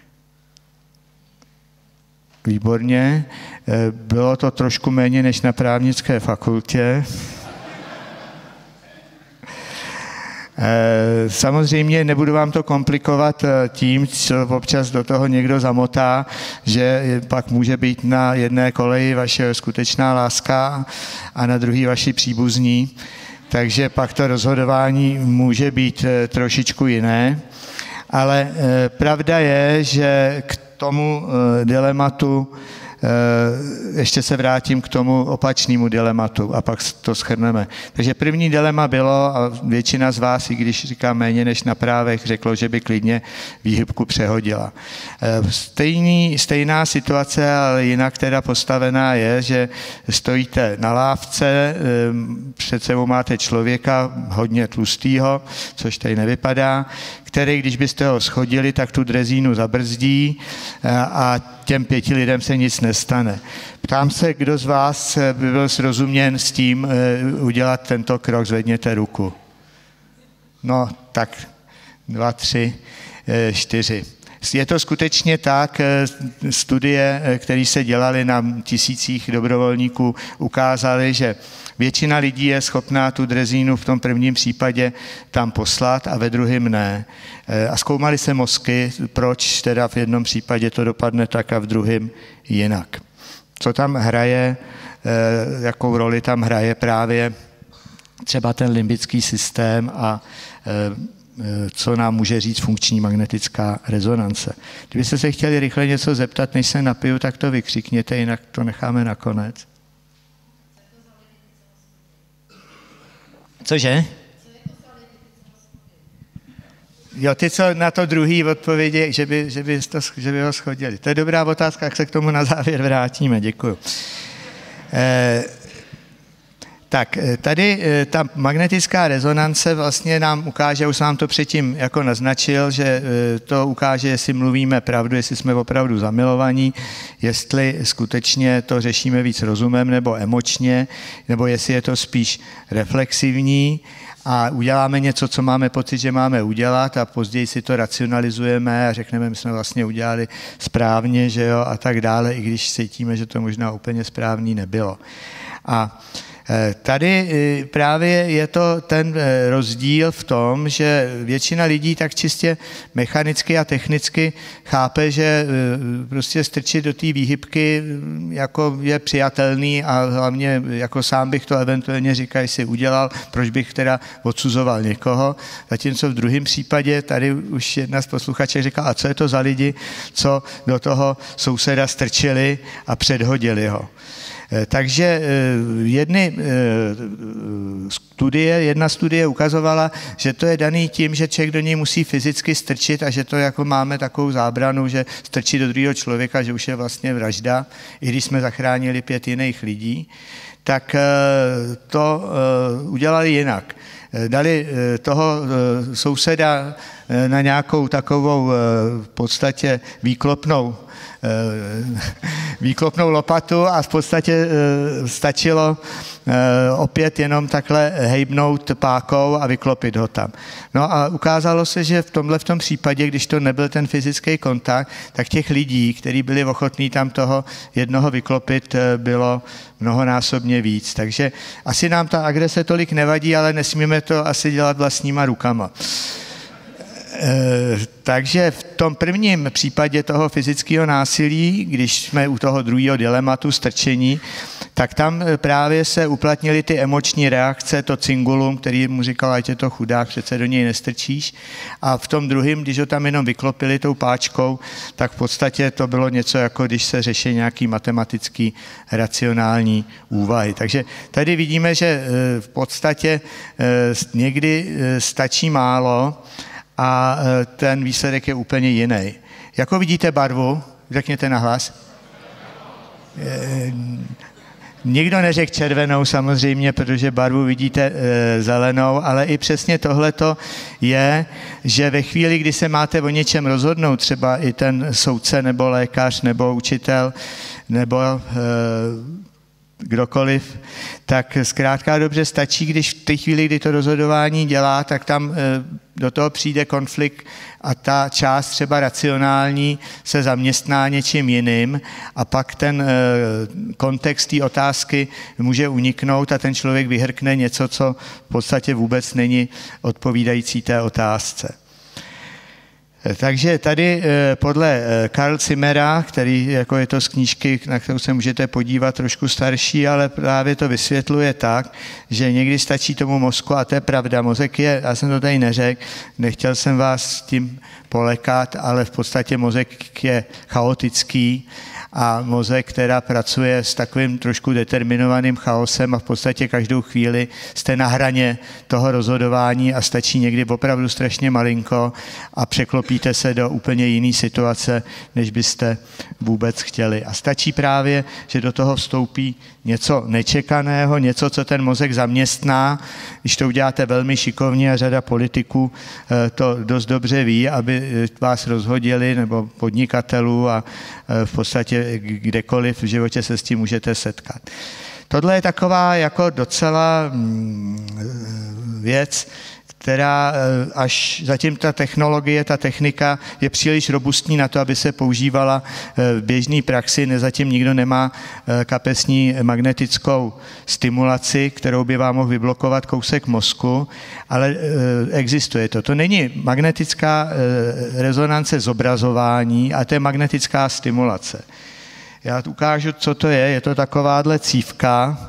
Výborně. Bylo to trošku méně než na právnické fakultě. Samozřejmě nebudu vám to komplikovat tím, co občas do toho někdo zamotá, že pak může být na jedné koleji vaše skutečná láska a na druhý vaši příbuzní, takže pak to rozhodování může být trošičku jiné. Ale pravda je, že k tomu dilematu, ještě se vrátím k tomu opačnému dilematu a pak to shrneme. Takže první dilema bylo, a většina z vás, i když říkám méně než na právech, řeklo, že by klidně výhybku přehodila. Stejný, stejná situace, ale jinak teda postavená je, že stojíte na lávce, před sebou máte člověka hodně tlustýho, což tady nevypadá, který, když byste ho schodili, tak tu drezínu zabrzdí a těm pěti lidem se nic nestane. Ptám se, kdo z vás by byl srozuměn s tím udělat tento krok, zvedněte ruku. No, tak dva, tři, čtyři. Je to skutečně tak, studie, které se dělaly na tisících dobrovolníků, ukázaly, že většina lidí je schopná tu drezínu v tom prvním případě tam poslat a ve druhém ne. A zkoumali se mozky, proč teda v jednom případě to dopadne tak a v druhém jinak. Co tam hraje, jakou roli tam hraje právě třeba ten limbický systém a co nám může říct funkční magnetická rezonance. Kdybyste se chtěli rychle něco zeptat, než se napiju, tak to vykřikněte, jinak to necháme nakonec. Cože? Jo, ty, co na to druhý odpovědi, že by, že, by to, že by ho shodili. To je dobrá otázka, jak se k tomu na závěr vrátíme. Děkuju. Eh, tak, tady ta magnetická rezonance vlastně nám ukáže, už jsem vám to předtím jako naznačil, že to ukáže, jestli mluvíme pravdu, jestli jsme opravdu zamilovaní, jestli skutečně to řešíme víc rozumem nebo emočně, nebo jestli je to spíš reflexivní a uděláme něco, co máme pocit, že máme udělat a později si to racionalizujeme a řekneme, my jsme vlastně udělali správně, že jo, a tak dále, i když cítíme, že to možná úplně správný nebylo. A tady právě je to ten rozdíl v tom, že většina lidí tak čistě mechanicky a technicky chápe, že prostě strčit do té výhybky jako je přijatelný a hlavně jako sám bych to eventuálně říkal, si udělal, proč bych teda odsuzoval někoho. Zatímco v druhém případě tady už jedna z posluchaček říkala, a co je to za lidi, co do toho souseda strčili a předhodili ho. Takže jedny studie, jedna studie ukazovala, že to je daný tím, že člověk do něj musí fyzicky strčit a že to jako máme takovou zábranu, že strčí do druhého člověka, že už je vlastně vražda, i když jsme zachránili pět jiných lidí. tak to udělali jinak. Dali toho souseda na nějakou takovou v podstatě výklopnou výklopnou lopatu a v podstatě stačilo opět jenom takhle hejbnout pákou a vyklopit ho tam. No a ukázalo se, že v tomhle v tom případě, když to nebyl ten fyzický kontakt, tak těch lidí, kteří byli ochotní tam toho jednoho vyklopit, bylo mnohonásobně víc. Takže asi nám ta agrese tolik nevadí, ale nesmíme to asi dělat vlastníma rukama. Takže v tom prvním případě toho fyzického násilí, když jsme u toho druhého dilematu strčení, tak tam právě se uplatnily ty emoční reakce, to cingulum, který mu říkal, ať je to chudák, přece do něj nestrčíš. A v tom druhém, když ho tam jenom vyklopili tou páčkou, tak v podstatě to bylo něco, jako když se řeší nějaký matematický racionální úvahy. Takže tady vidíme, že v podstatě někdy stačí málo, a ten výsledek je úplně jiný. Jakou vidíte barvu? Řekněte nahlas. Nikdo neřekl červenou samozřejmě, protože barvu vidíte zelenou, ale i přesně tohleto je, že ve chvíli, kdy se máte o něčem rozhodnout, třeba i ten soudce nebo lékař nebo učitel nebo kdokoliv, tak zkrátka dobře stačí, když v té chvíli, kdy to rozhodování dělá, tak tam do toho přijde konflikt a ta část třeba racionální se zaměstná něčím jiným a pak ten kontext té otázky může uniknout a ten člověk vyhrkne něco, co v podstatě vůbec není odpovídající té otázce. Takže tady podle Karl Zimmera, který jako je to z knížky, na kterou se můžete podívat, trošku starší, ale právě to vysvětluje tak, že někdy stačí tomu mozku, a to je pravda, mozek je, já jsem to tady neřekl, nechtěl jsem vás s tím polekat, ale v podstatě mozek je chaotický a mozek, která pracuje s takovým trošku determinovaným chaosem a v podstatě každou chvíli jste na hraně toho rozhodování a stačí někdy opravdu strašně malinko a překlopíte se do úplně jiné situace, než byste vůbec chtěli. A stačí právě, že do toho vstoupí něco nečekaného, něco, co ten mozek zaměstná, když to uděláte velmi šikovně a řada politiků to dost dobře ví, aby vás rozhodili, nebo podnikatelů a v podstatě kdekoliv v životě se s tím můžete setkat. Tohle je taková jako docela věc, která až zatím ta technologie, ta technika je příliš robustní na to, aby se používala v běžné praxi. Nezatím nikdo nemá kapesní magnetickou stimulaci, kterou by vám mohl vyblokovat kousek mozku, ale existuje to. To není magnetická rezonance zobrazování, ale to je magnetická stimulace. Já ukážu, co to je. Je to takováhle cívka.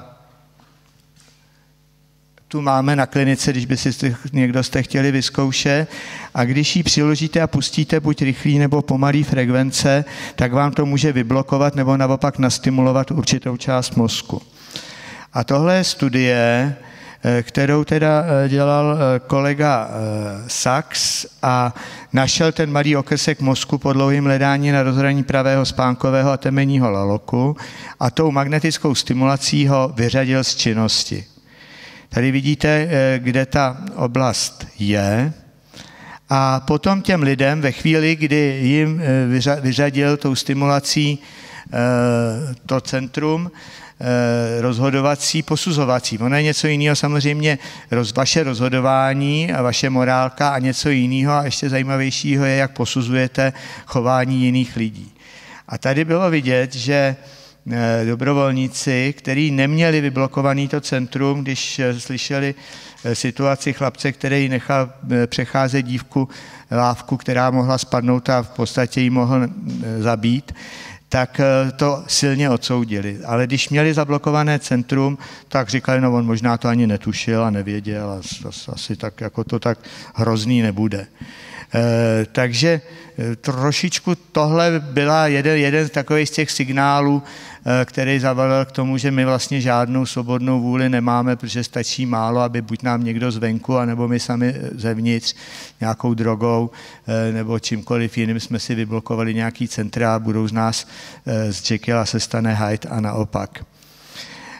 Tu máme na klinice, když by si někdo jste chtěli vyzkoušet. A když ji přiložíte a pustíte buď rychlý nebo pomalý frekvence, tak vám to může vyblokovat nebo naopak nastimulovat určitou část mozku. A tohle je studie, kterou teda dělal kolega Sachs a našel ten malý okrsek mozku po dlouhém hledání na rozhraní pravého spánkového a temenního laloku a tou magnetickou stimulací ho vyřadil z činnosti. Tady vidíte, kde ta oblast je. A potom těm lidem ve chvíli, kdy jim vyřadil tou stimulací to centrum rozhodovací, posuzovací. Ono je něco jiného samozřejmě roz, vaše rozhodování a vaše morálka a něco jiného a ještě zajímavějšího je, jak posuzujete chování jiných lidí. A tady bylo vidět, že dobrovolníci, kteří neměli vyblokovaný to centrum, když slyšeli situaci chlapce, který nechal přecházet dívku lávku, která mohla spadnout a v podstatě ji mohl zabít, tak to silně odsoudili. Ale když měli zablokované centrum, tak říkali, no on možná to ani netušil a nevěděl a asi tak, jako to tak hrozný nebude. E, takže trošičku tohle byla jeden, jeden z takových z těch signálů, e, který zavolal k tomu, že my vlastně žádnou svobodnou vůli nemáme, protože stačí málo, aby buď nám někdo zvenku, anebo my sami zevnitř nějakou drogou e, nebo čímkoliv jiným jsme si vyblokovali nějaký centra a budou z nás e, z Jekylla se stane Hyde a naopak.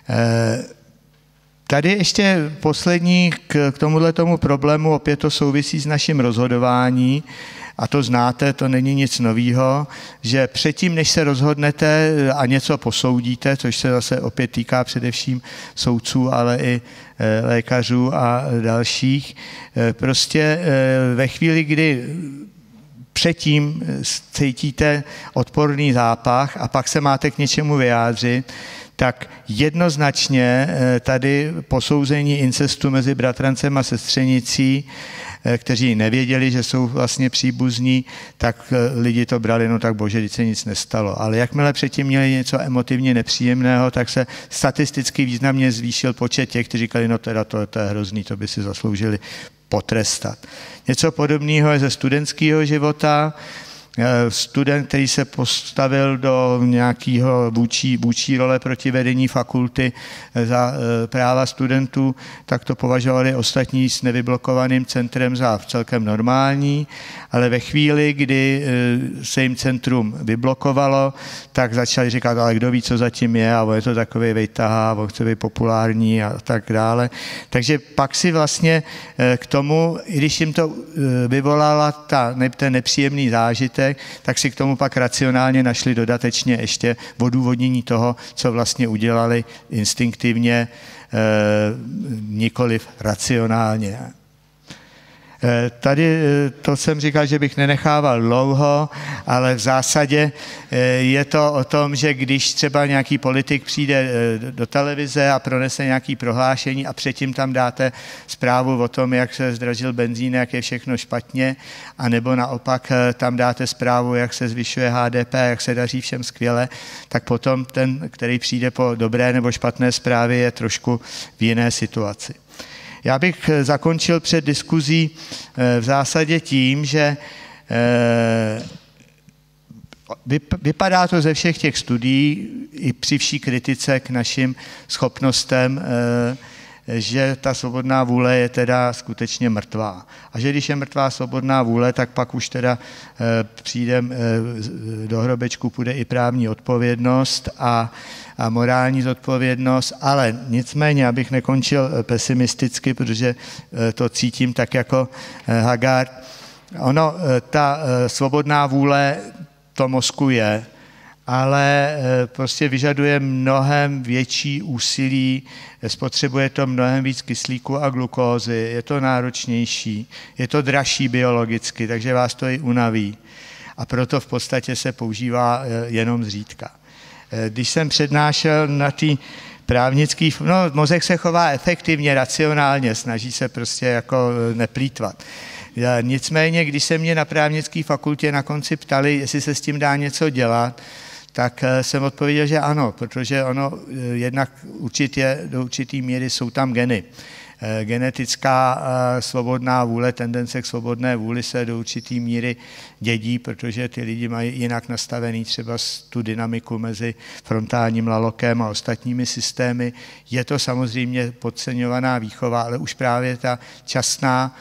Tady ještě poslední k, k tomuhle tomu problému, opět to souvisí s naším rozhodování, a to znáte, to není nic nového, že předtím, než se rozhodnete a něco posoudíte, což se zase opět týká především soudců, ale i lékařů a dalších, prostě ve chvíli, kdy předtím cítíte odporný zápach a pak se máte k něčemu vyjádřit, tak jednoznačně tady posouzení incestu mezi bratrancem a sestřenicí, kteří nevěděli, že jsou vlastně příbuzní, tak lidi to brali, no tak bože, když se nic nestalo. Ale jakmile předtím měli něco emotivně nepříjemného, tak se statisticky významně zvýšil počet těch, kteří říkali, no teda to, to je hrozný, to by si zasloužili potrestat. Něco podobného je ze studentského života. Student, který se postavil do nějakého vůči, vůči role proti vedení fakulty za práva studentů, tak to považovali ostatní s nevyblokovaným centrem za celkem normální, ale ve chvíli, kdy se jim centrum vyblokovalo, tak začali říkat, ale kdo ví, co zatím je, a on je to takový vejtahá, on chce být populární a tak dále. Takže pak si vlastně k tomu, i když jim to vyvolala ta, ten nepříjemný zážitek, tak si k tomu pak racionálně našli dodatečně ještě odůvodnění toho, co vlastně udělali instinktivně, nikoliv racionálně. Tady to jsem říkal, že bych nenechával dlouho, ale v zásadě je to o tom, že když třeba nějaký politik přijde do televize a pronese nějaké prohlášení a předtím tam dáte zprávu o tom, jak se zdražil benzín, jak je všechno špatně, anebo naopak tam dáte zprávu, jak se zvyšuje H D P, jak se daří všem skvěle, tak potom ten, který přijde po dobré nebo špatné zprávě, je trošku v jiné situaci. Já bych zakončil před diskuzí v zásadě tím, že vypadá to ze všech těch studií i při vší kritice k našim schopnostem, že ta svobodná vůle je teda skutečně mrtvá. A že když je mrtvá svobodná vůle, tak pak už teda přijde do hrobečku, půjde i právní odpovědnost a, a morální zodpovědnost, ale nicméně, abych nekončil pesimisticky, protože to cítím tak jako Haggard, ono, ta svobodná vůle to mozku je, ale prostě vyžaduje mnohem větší úsilí, spotřebuje to mnohem víc kyslíku a glukózy, je to náročnější, je to dražší biologicky, takže vás to i unaví. A proto v podstatě se používá jenom zřídka. Když jsem přednášel na té právnické, no mozek se chová efektivně, racionálně, snaží se prostě jako neplýtvat. Nicméně, když se mě na právnické fakultě na konci ptali, jestli se s tím dá něco dělat, tak jsem odpověděl, že ano, protože ono jednak určitě do určitý míry jsou tam geny. Genetická svobodná vůle, tendence k svobodné vůli se do určitý míry dědí, protože ty lidi mají jinak nastavený třeba tu dynamiku mezi frontálním lalokem a ostatními systémy. Je to samozřejmě podceňovaná výchova, ale už právě ta časná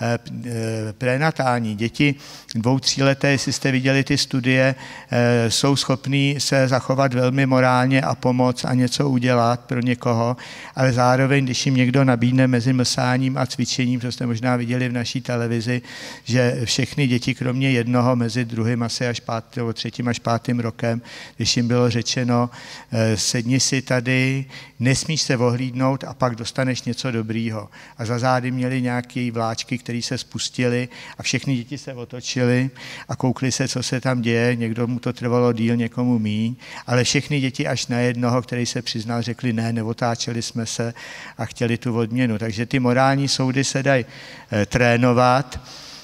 prenatální děti, dvou, tříleté, jestli jste viděli ty studie, jsou schopní se zachovat velmi morálně a pomoct a něco udělat pro někoho, ale zároveň, když jim někdo nabídne mezi mlsáním a cvičením, to jste možná viděli v naší televizi, že všechny děti, kromě jednoho, mezi druhým asi až pátým, nebo třetím až pátým rokem, když jim bylo řečeno, sedni si tady, nesmíš se ohlídnout a pak dostaneš něco dobrýho. A za zády měli nějaké vláčky, které se spustily a všechny děti se otočily a koukli se, co se tam děje. Někdo mu to trvalo díl, někomu míň, ale všechny děti až na jednoho, který se přiznal, řekli ne, neotáčeli jsme se a chtěli tu odměnu. Takže ty morální soudy se dají eh, trénovat.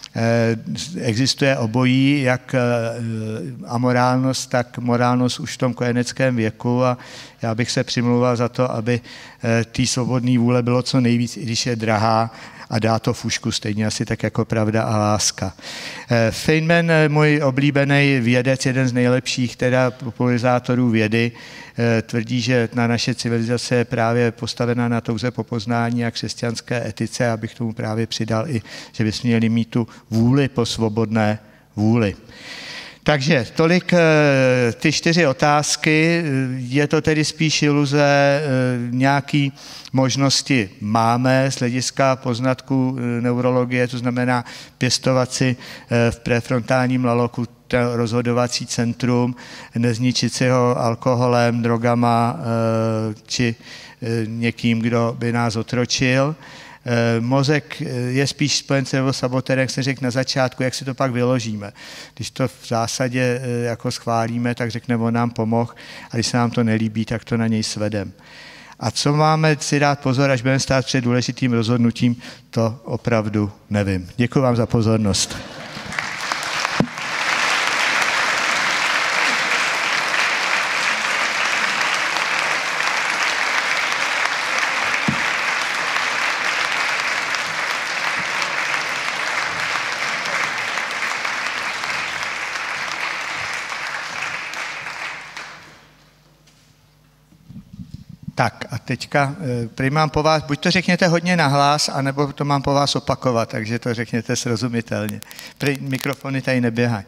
Existuje obojí, jak amorálnost, tak morálnost už v tom kojeneckém věku a já bych se přimlouval za to, aby té svobodné vůle bylo co nejvíc, i když je drahá a dá to fušku stejně asi tak jako pravda a láska. Feynman, můj oblíbený vědec, jeden z nejlepších teda popularizátorů vědy, tvrdí, že na naše civilizace je právě postavená na touze po poznání a křesťanské etice, abych tomu právě přidal i, že bychom měli mít tu vůli po svobodné vůli. Takže tolik ty čtyři otázky. Je to tedy spíš iluze, nějaké možnosti máme z hlediska poznatků neurologie, to znamená pěstovat si v prefrontálním laloku rozhodovací centrum, nezničit si ho alkoholem, drogama či někým, kdo by nás otročil. Mozek je spíš spojen s saboterem, jak jsem řekl na začátku, jak si to pak vyložíme. Když to v zásadě jako schválíme, tak řekneme, on nám pomohl, a když se nám to nelíbí, tak to na něj svedem. A co máme si dát pozor, až budeme stát před důležitým rozhodnutím, to opravdu nevím. Děkuji vám za pozornost. Tak a teďka, prý mám po vás, buď to řekněte hodně nahlas, anebo to mám po vás opakovat, takže to řekněte srozumitelně. Prý mikrofony tady neběhají.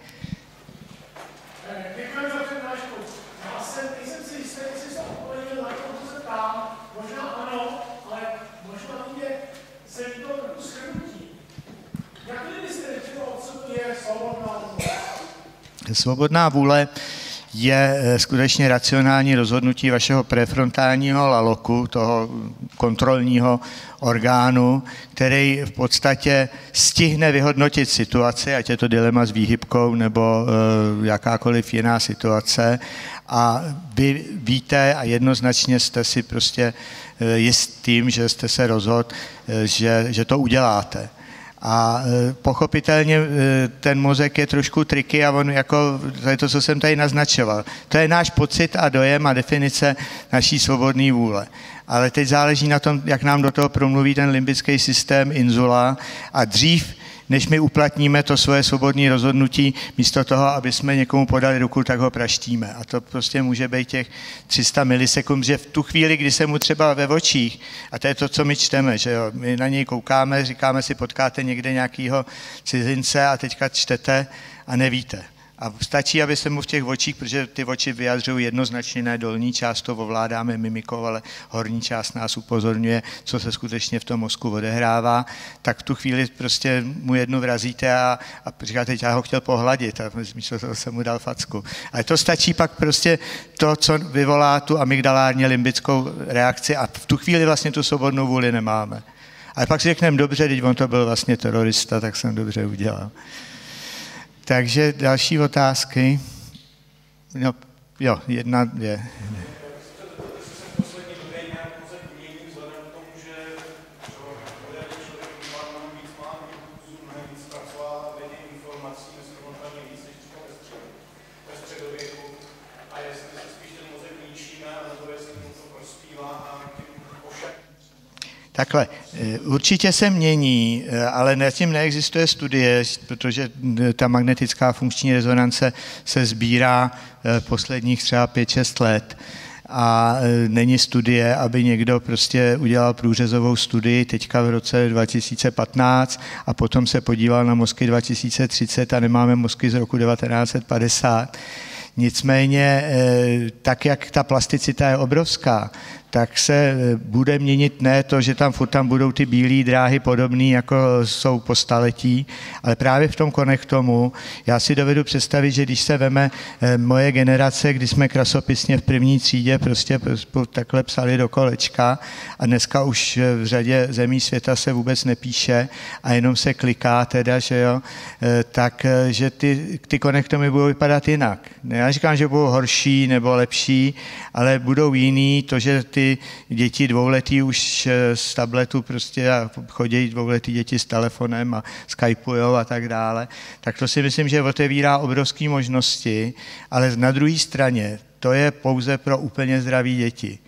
Děkuji za přednášku. Já jsem, nejsem si jistý, jestli jsem odpověděl na to, co se ptám. Možná ano, ale možná mě se líbilo trochu shrnutí. Jak vy myslíte, co to je svobodná vůle? Svobodná vůle je skutečně racionální rozhodnutí vašeho prefrontálního laloku, toho kontrolního orgánu, který v podstatě stihne vyhodnotit situaci, ať je to dilema s výhybkou nebo e, jakákoliv jiná situace. A vy víte a jednoznačně jste si prostě jist tím, že jste se rozhodl, že, že to uděláte. A pochopitelně ten mozek je trošku triky a on jako, to je to, co jsem tady naznačoval. To je náš pocit a dojem a definice naší svobodné vůle. Ale teď záleží na tom, jak nám do toho promluví ten limbický systém inzula a dřív, než my uplatníme to svoje svobodné rozhodnutí, místo toho, aby jsme někomu podali ruku, tak ho praštíme. A to prostě může být těch tři sta milisekund, že v tu chvíli, kdy se mu třeba ve očích, a to je to, co my čteme, že jo, my na něj koukáme, říkáme si, potkáte někde nějakého cizince a teďka čtete a nevíte. A stačí, aby se mu v těch očích, protože ty oči vyjadřují jednoznačně, ne dolní část to ovládáme mimikou, ale horní část nás upozorňuje, co se skutečně v tom mozku odehrává, tak v tu chvíli prostě mu jednu vrazíte a, a říkáte, já ho chtěl pohladit a místo toho jsem mu dal facku. Ale to stačí pak prostě to, co vyvolá tu amygdalárně limbickou reakci a v tu chvíli vlastně tu svobodnou vůli nemáme. Ale pak si řekneme, dobře, když on to byl vlastně terorista, tak jsem dobře udělal. Takže další otázky. No, jo, jedna, dvě. Takhle, určitě se mění, ale nad tím neexistuje studie, protože ta magnetická funkční rezonance se sbírá posledních třeba pět šest let a není studie, aby někdo prostě udělal průřezovou studii teďka v roce dva tisíce patnáct a potom se podíval na mozky dva tisíce třicet a nemáme mozky z roku devatenáct set padesát. Nicméně, tak jak ta plasticita je obrovská, tak se bude měnit ne to, že tam furt tam budou ty bílé dráhy podobné, jako jsou po staletí, ale právě v tom konektomu já si dovedu představit, že když se veme moje generace, kdy jsme krasopisně v první třídě prostě takhle psali do kolečka a dneska už v řadě zemí světa se vůbec nepíše a jenom se kliká teda, že jo, tak, že ty, ty konektomy budou vypadat jinak. Já říkám, že budou horší nebo lepší, ale budou jiný, to, že ty děti dvouletí už z tabletu prostě chodí dvouletí děti s telefonem a skypujou a tak dále, tak to si myslím, že otevírá obrovské možnosti, ale na druhé straně to je pouze pro úplně zdraví děti.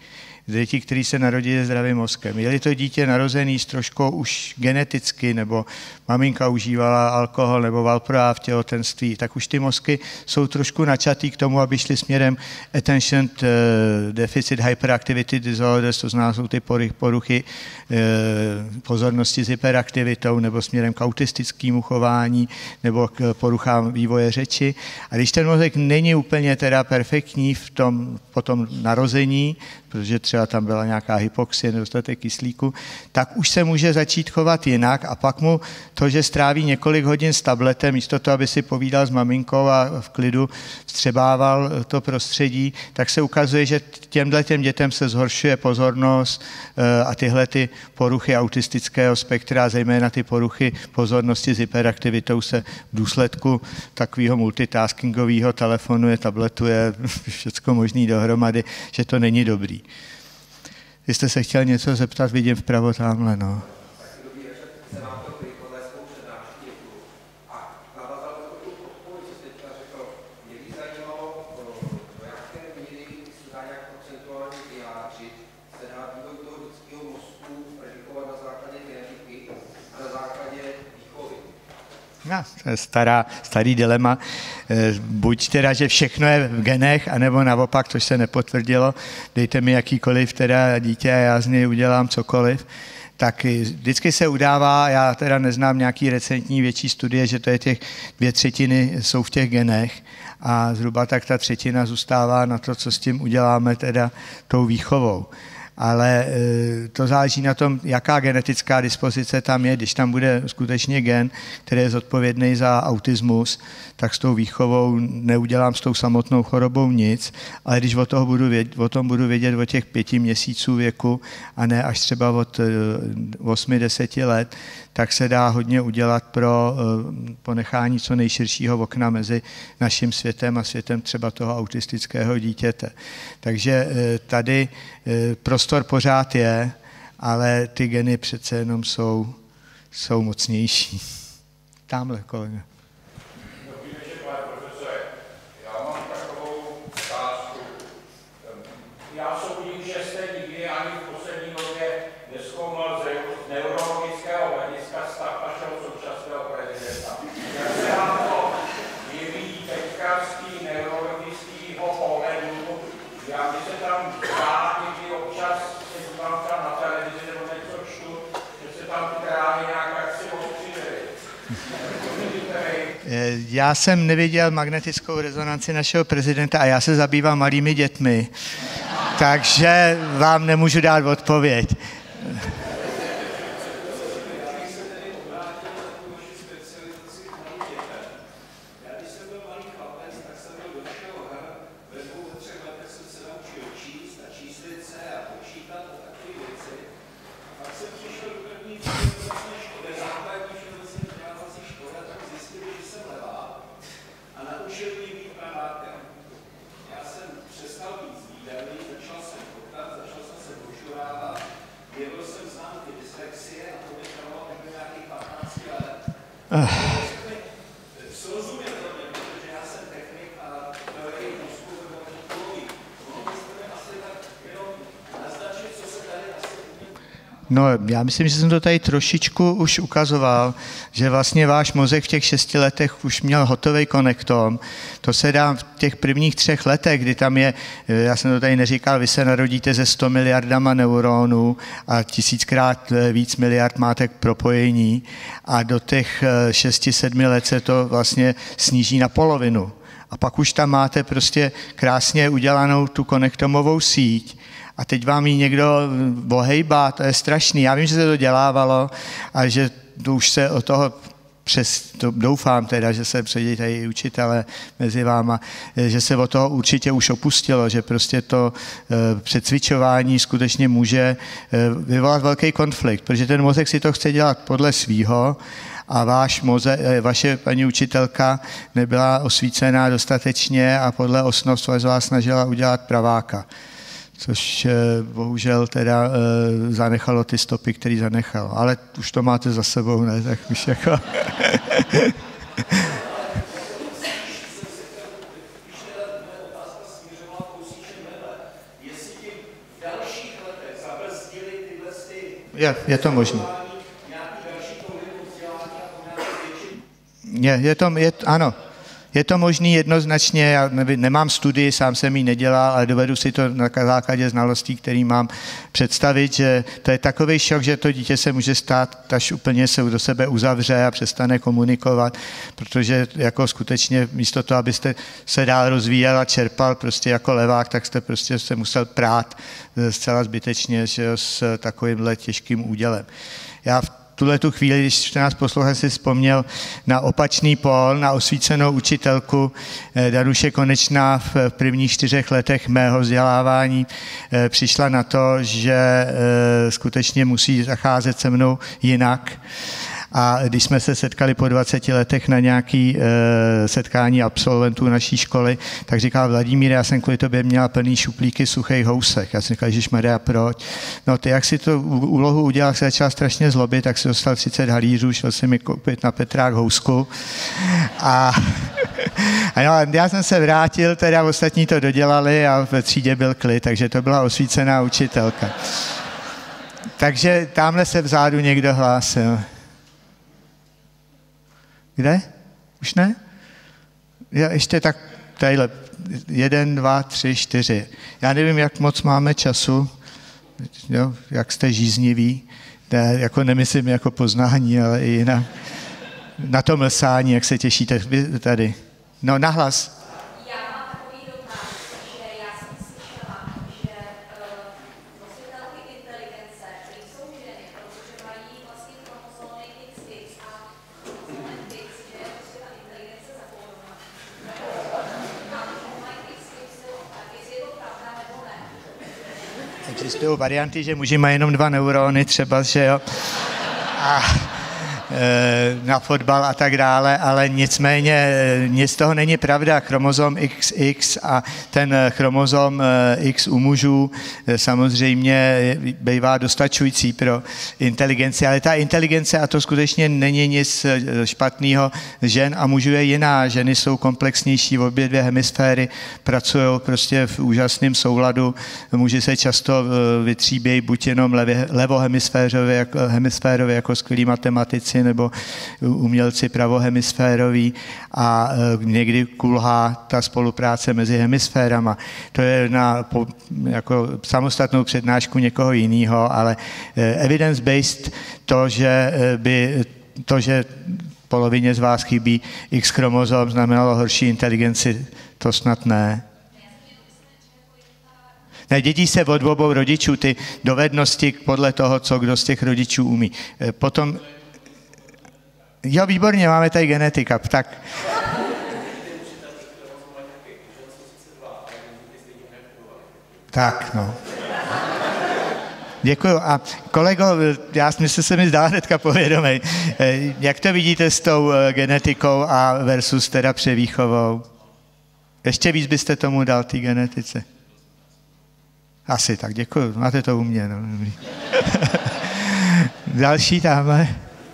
děti, které se narodí se zdravým mozkem. Je-li to dítě narozený s troškou už geneticky, nebo maminka užívala alkohol nebo valproát v těhotenství, tak už ty mozky jsou trošku načatý k tomu, aby šli směrem attention deficit hyperactivity disorders, to znamená, jsou ty poruchy pozornosti s hyperaktivitou, nebo směrem k autistickému chování, nebo k poruchám vývoje řeči. A když ten mozek není úplně teda perfektní v tom, po tom narození, protože třeba tam byla nějaká hypoxie, nedostatek kyslíku, tak už se může začít chovat jinak a pak mu to, že stráví několik hodin s tabletem, místo toho, aby si povídal s maminkou a v klidu vstřebával to prostředí, tak se ukazuje, že těmhle těm dětem se zhoršuje pozornost a tyhle ty poruchy autistického spektra, zejména ty poruchy pozornosti s hyperaktivitou se v důsledku takového multitaskingového telefonuje, tabletuje, všecko možný dohromady, že to není dobrý. Vy jste se chtěl něco zeptat, vidím vpravo tamhle, no. No, to je stará, starý dilema. Buď teda, že všechno je v genech, anebo naopak, což se nepotvrdilo, dejte mi jakýkoliv teda dítě a já z něj udělám cokoliv, tak vždycky se udává, já teda neznám nějaký recentní větší studie, že to je těch dvě třetiny jsou v těch genech a zhruba tak ta třetina zůstává na to, co s tím uděláme teda tou výchovou. Ale to záleží na tom, jaká genetická dispozice tam je. Když tam bude skutečně gen, který je zodpovědný za autismus, tak s tou výchovou neudělám s tou samotnou chorobou nic, ale když o, toho budu vědět, o tom budu vědět od těch pěti měsíců věku a ne až třeba od osmi, deseti let, tak se dá hodně udělat pro ponechání co nejširšího okna mezi naším světem a světem třeba toho autistického dítěte. Takže tady prostor pořád je, ale ty geny přece jenom jsou, jsou mocnější. Tamhle, kolega. Dobrý večer, pane profesore. Já mám takovou otázku. Já soudím, že jste nikdy ani v poslední době nezkoumal z neurologického hlediska stav našeho současného prezidenta. Jak se vám to jeví teďka z té neurologického pohledu, jak by se tam dá někdy občas, se dívám tam na televizi nebo něco čtu, že se tam ty dráhy nějak jak si odkřivili. Já jsem neviděl magnetickou rezonanci našeho prezidenta a já se zabývám malými dětmi, takže vám nemůžu dát odpověď. No, já myslím, že jsem to tady trošičku už ukazoval, že vlastně váš mozek v těch šesti letech už měl hotový konektom. To se dá v těch prvních třech letech, kdy tam je, já jsem to tady neříkal, vy se narodíte ze sto miliardama neuronů a tisíckrát víc miliard máte propojení a do těch šesti, sedmi let se to vlastně sníží na polovinu. A pak už tam máte prostě krásně udělanou tu konektomovou síť. A teď vám ji někdo bohejbá, to je strašný. Já vím, že se to dělávalo a že to už se o toho přes, to doufám teda, že se předějí tady učitelé mezi váma, že se o toho určitě už opustilo, že prostě to e, přecvičování skutečně může e, vyvolat velký konflikt, protože ten mozek si to chce dělat podle svýho a váš moze, vaše paní učitelka nebyla osvícená dostatečně a podle osnov z vás snažila udělat praváka. Což bohužel teda zanechalo ty stopy, které zanechalo. Ale už to máte za sebou, ne? Tak už jako... Jestli těch dalších Je, je to možné. Je, je to, je, ano, je to možný jednoznačně, já nevím, nemám studii, sám jsem ji nedělal, ale dovedu si to na základě znalostí, který mám, představit, že to je takový šok, že to dítě se může stát, až úplně se do sebe uzavře a přestane komunikovat, protože jako skutečně místo toho, abyste se dál rozvíjel a čerpal prostě jako levák, tak jste prostě se musel prát zcela zbytečně, že s takovýmhle těžkým údělem. Já v tuhle tu chvíli, když nás poslouchal, si vzpomněl na opačný pól, na osvícenou učitelku Danuše Konečná v prvních čtyřech letech mého vzdělávání přišla na to, že skutečně musí zacházet se mnou jinak. A když jsme se setkali po dvaceti letech na nějaké e, setkání absolventů naší školy, tak říkal: Vladimíre, já jsem kvůli tobě měla plný šuplíky suchých housek. Já jsem říkal: Ježišmarja, proč? No ty, jak si tu úlohu udělal, se začal strašně zlobit, tak si dostal třicet halířů, šel si mi koupit na Petrák housku. A, a jo, já jsem se vrátil, teda ostatní to dodělali a ve třídě byl klid, takže to byla osvícená učitelka. Takže tamhle se vzadu někdo hlásil. Kde? Už ne? Já ještě tak, tadyhle, jeden, dva, tři, čtyři. Já nevím, jak moc máme času, jo, jak jste žízniví, ne, jako nemyslím jako poznání, ale i jinak. Na to mlsání, jak se těšíte vy tady. No, nahlas. Existují varianty, že muži mají jenom dva neurony třeba, že jo, a e, na fotbal a tak dále, ale nicméně nic z toho není pravda. Chromozom X X a ten chromozom X u mužů samozřejmě bývá dostačující pro inteligenci, ale ta inteligence, a to skutečně není nic špatného, žen a mužů je jiná. Ženy jsou komplexnější, obě dvě hemisféry pracují prostě v úžasném souladu. Muži se často vytříbějí buď jenom levohemisférově jako, hemisférově jako skvělí matematici, nebo umělci pravohemisféroví, a někdy kulhá ta spolupráce mezi hemisférama. To je na jako samostatnou přednášku někoho jiného, ale evidence-based to, že by to, že polovině z vás chybí X chromozom, znamenalo horší inteligenci, to snad ne. Ne, dědí se od obou rodičů ty dovednosti podle toho, co kdo z těch rodičů umí. Potom jo, výborně, máme tady genetika, tak. Tak, no. Děkuju. A kolego, já myslím, že se mi zdá hnedka povědomej. Jak to vidíte s tou genetikou a versus teda převýchovou? Ještě víc byste tomu dal té genetice? Asi, tak děkuju. Máte to u mě. No. Další tamhle.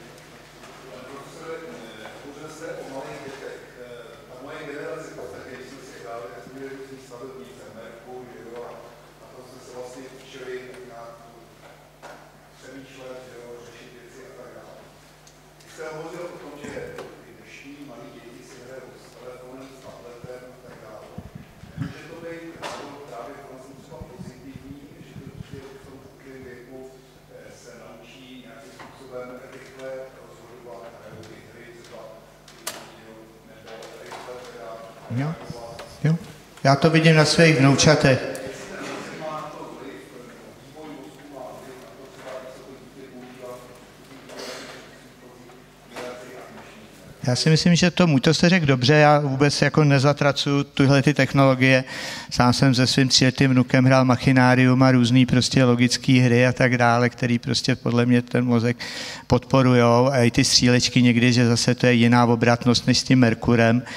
Jo, jo. Já to vidím na svých vnoučatech. Já si myslím, že to můj to jste řekl dobře, já vůbec jako nezatracuju tyhle ty technologie. Sám jsem se svým tříletým vnukem hrál Machinarium a různý prostě logické hry a tak dále, který prostě podle mě ten mozek podporujou. A i ty střílečky někdy, že zase to je jiná obratnost než s tím Merkurem.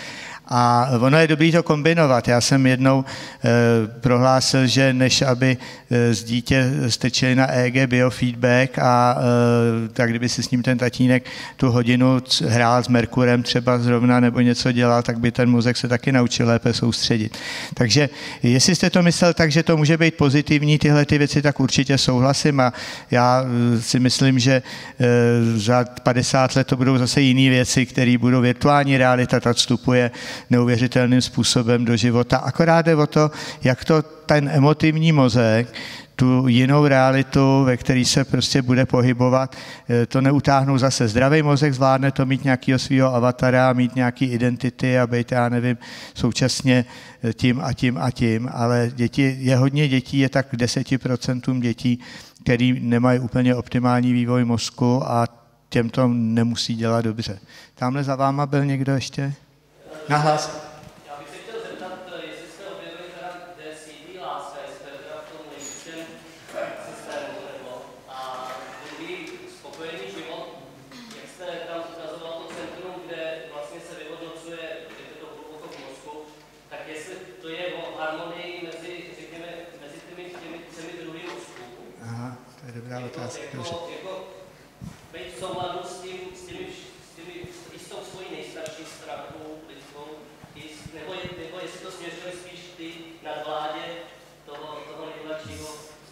A ono je dobré to kombinovat. Já jsem jednou e, prohlásil, že než aby e, z dítě strčili na E E G biofeedback a e, tak kdyby si s ním ten tatínek tu hodinu hrál s Merkurem třeba zrovna nebo něco dělal, tak by ten mozek se taky naučil lépe soustředit. Takže jestli jste to myslel tak, že to může být pozitivní tyhle ty věci, tak určitě souhlasím a já si myslím, že e, za padesát let to budou zase jiné věci, které budou virtuální realita, ta vstupuje neuvěřitelným způsobem do života. Akorát jde o to, jak to ten emotivní mozek, tu jinou realitu, ve které se prostě bude pohybovat, to neutáhnou zase. Zdravý mozek zvládne to mít nějakého svého avatara, mít nějaký identity a být, já nevím, současně tím a tím a tím, ale děti, je hodně dětí, je tak deset procent dětí, který nemají úplně optimální vývoj mozku a těm to nemusí dělat dobře. Tamhle za váma byl někdo ještě? Nahlas. Já bych se chtěl zeptat, jestli jste objevili teda, kde sídlí láska, jestli to je teda v tom nejvyšším systému, nebo a druhý spokojený život, jak jste tam ukazoval to centrum, kde vlastně se vyhodnocuje, kde je to hluboko v mozku, tak jestli to je o harmonii mezi, řekněme, mezi těmi, těmi třemi druhy mozku. Aha, to je dobrá otázka. Jako, jako být v souladu s tím, s těmi, s těmi, s tou svojí nejstarší stránkou, nebo, je, nebo jestli to směřuje spíš ty nadvládě toho, toho nejmladšího.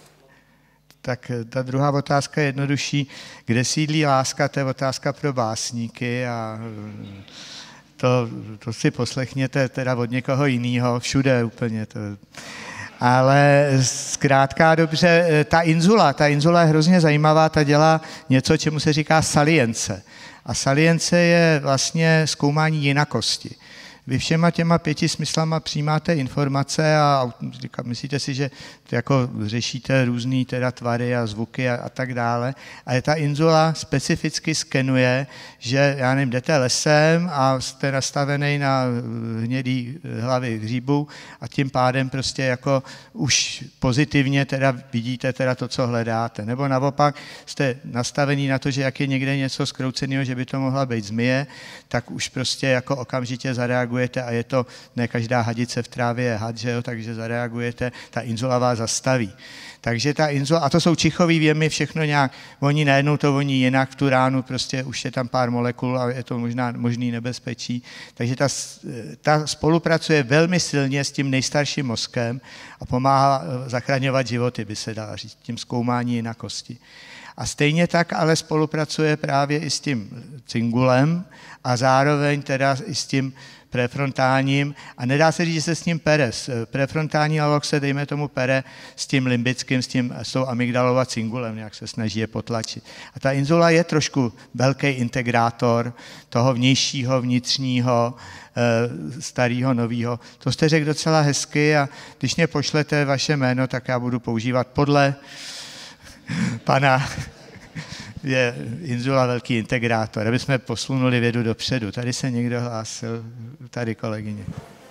Tak ta druhá otázka je jednodušší. Kde sídlí láska, to je otázka pro básníky a to, to si poslechněte teda od někoho jiného, všude úplně to. Ale zkrátka dobře, ta inzula, ta inzula je hrozně zajímavá, ta dělá něco, čemu se říká salience. A salience je vlastně zkoumání jinakosti. Vy všema těma pěti smyslama přijímáte informace a myslíte si, že jako řešíte různý teda tvary a zvuky a, a tak dále. A ta inzula specificky skenuje, že, já nevím, jdete lesem a jste nastavený na hnědý hlavy hříbů a tím pádem prostě jako už pozitivně teda vidíte teda to, co hledáte. Nebo naopak jste nastavení na to, že jak je někde něco zkrouceného, že by to mohla být zmije, tak už prostě jako okamžitě zareagujete a je to, ne každá hadice v trávě je had, že jo, takže zareagujete, ta inzula vás zastaví. Takže ta inzula, a to jsou čichový věmy, všechno nějak, oni najednou to voní jinak, v tu ránu prostě už je tam pár molekul a je to možná možný nebezpečí. Takže ta, ta spolupracuje velmi silně s tím nejstarším mozkem a pomáhá zachraňovat životy, by se dala říct, tím zkoumání jinakosti. A stejně tak ale spolupracuje právě i s tím cingulem a zároveň teda i s tím prefrontálním, a nedá se říct, že se s ním pere. Prefrontální lalok se, dejme tomu, pere s tím limbickým, s, tím, s tou amygdalou a cingulem, jak se snaží je potlačit. A ta inzula je trošku velký integrátor toho vnějšího, vnitřního, starého, nového. To jste řekl docela hezky a když mě pošlete vaše jméno, tak já budu používat podle pana, je inzula velký integrátor, aby jsme posunuli vědu dopředu. Tady se někdo hlásil, tady kolegyně.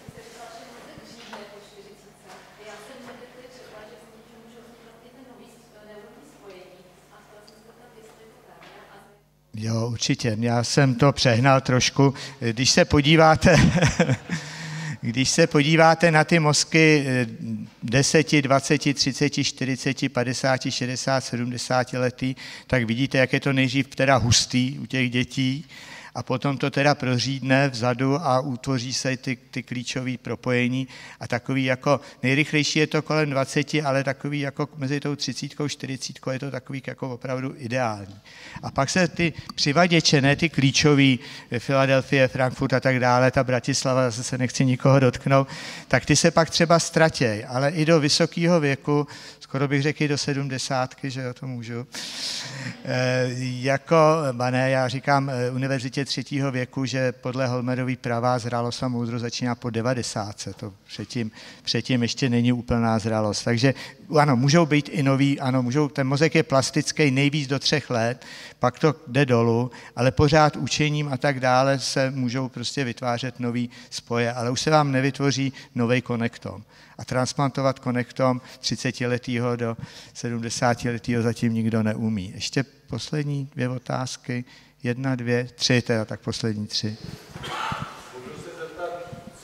Jo, určitě. Já jsem to přehnal trošku. Když se podíváte... Když se podíváte na ty mozky deset, dvacet, třicet, čtyřicet, padesát, šedesát, sedmdesát letý, tak vidíte, jak je to nejdřív teda hustý u těch dětí a potom to teda prořídne vzadu a utvoří se ty, ty klíčové propojení a takový jako nejrychlejší je to kolem dvacet, ale takový jako mezi tou třicítkou, čtyřicítkou je to takový jako opravdu ideální. A pak se ty přivaděče, ne ty klíčový, Filadelfie, Frankfurt a tak dále, ta Bratislava, zase se nechci nikoho dotknout, tak ty se pak třeba ztratěj, ale i do vysokého věku, skoro bych řekl i do sedmdesátky, že jo, to můžu. E, jako, ne, já říkám univerzitě třetího věku, že podle Holmerový pravá zralost a moudrost začíná po devadesátce. To předtím, předtím ještě není úplná zralost. Takže ano, můžou být i nový, ano, můžou, ten mozek je plastický nejvíc do třech let, pak to jde dolů, ale pořád učením a tak dále se můžou prostě vytvářet nový spoje, ale už se vám nevytvoří nový konektom. A transplantovat konektom třicetiletýho do sedmdesátiletýho zatím nikdo neumí. Ještě poslední dvě otázky. Jedna, dvě, tři, teda tak poslední tři. Můžu se zeptat,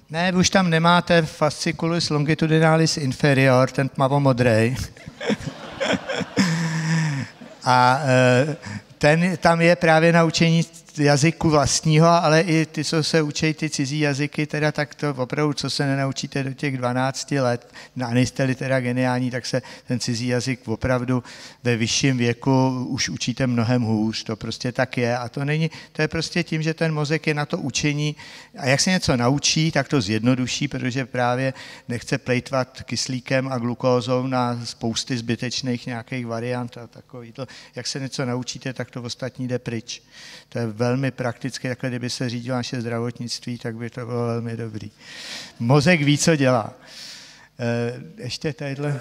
Ne, už tam nemáte fasciculus longitudinalis inferior, ten tmavomodrej. A ten tam je právě na učení jazyku vlastního, ale i ty, co se učí ty cizí jazyky, teda tak to opravdu, co se nenaučíte do těch dvanácti let, a nejste-li teda geniální, tak se ten cizí jazyk opravdu ve vyšším věku už učíte mnohem hůř, to prostě tak je a to není, to je prostě tím, že ten mozek je na to učení a jak se něco naučí, tak to zjednoduší, protože právě nechce plejtvat kyslíkem a glukózou na spousty zbytečných nějakých variant a takový to, jak se něco naučíte, tak to ostatní jde pryč. To je velmi praktické, takhle kdyby se řídilo naše zdravotnictví, tak by to bylo velmi dobrý. Mozek ví, co dělá. Ještě tadyhle.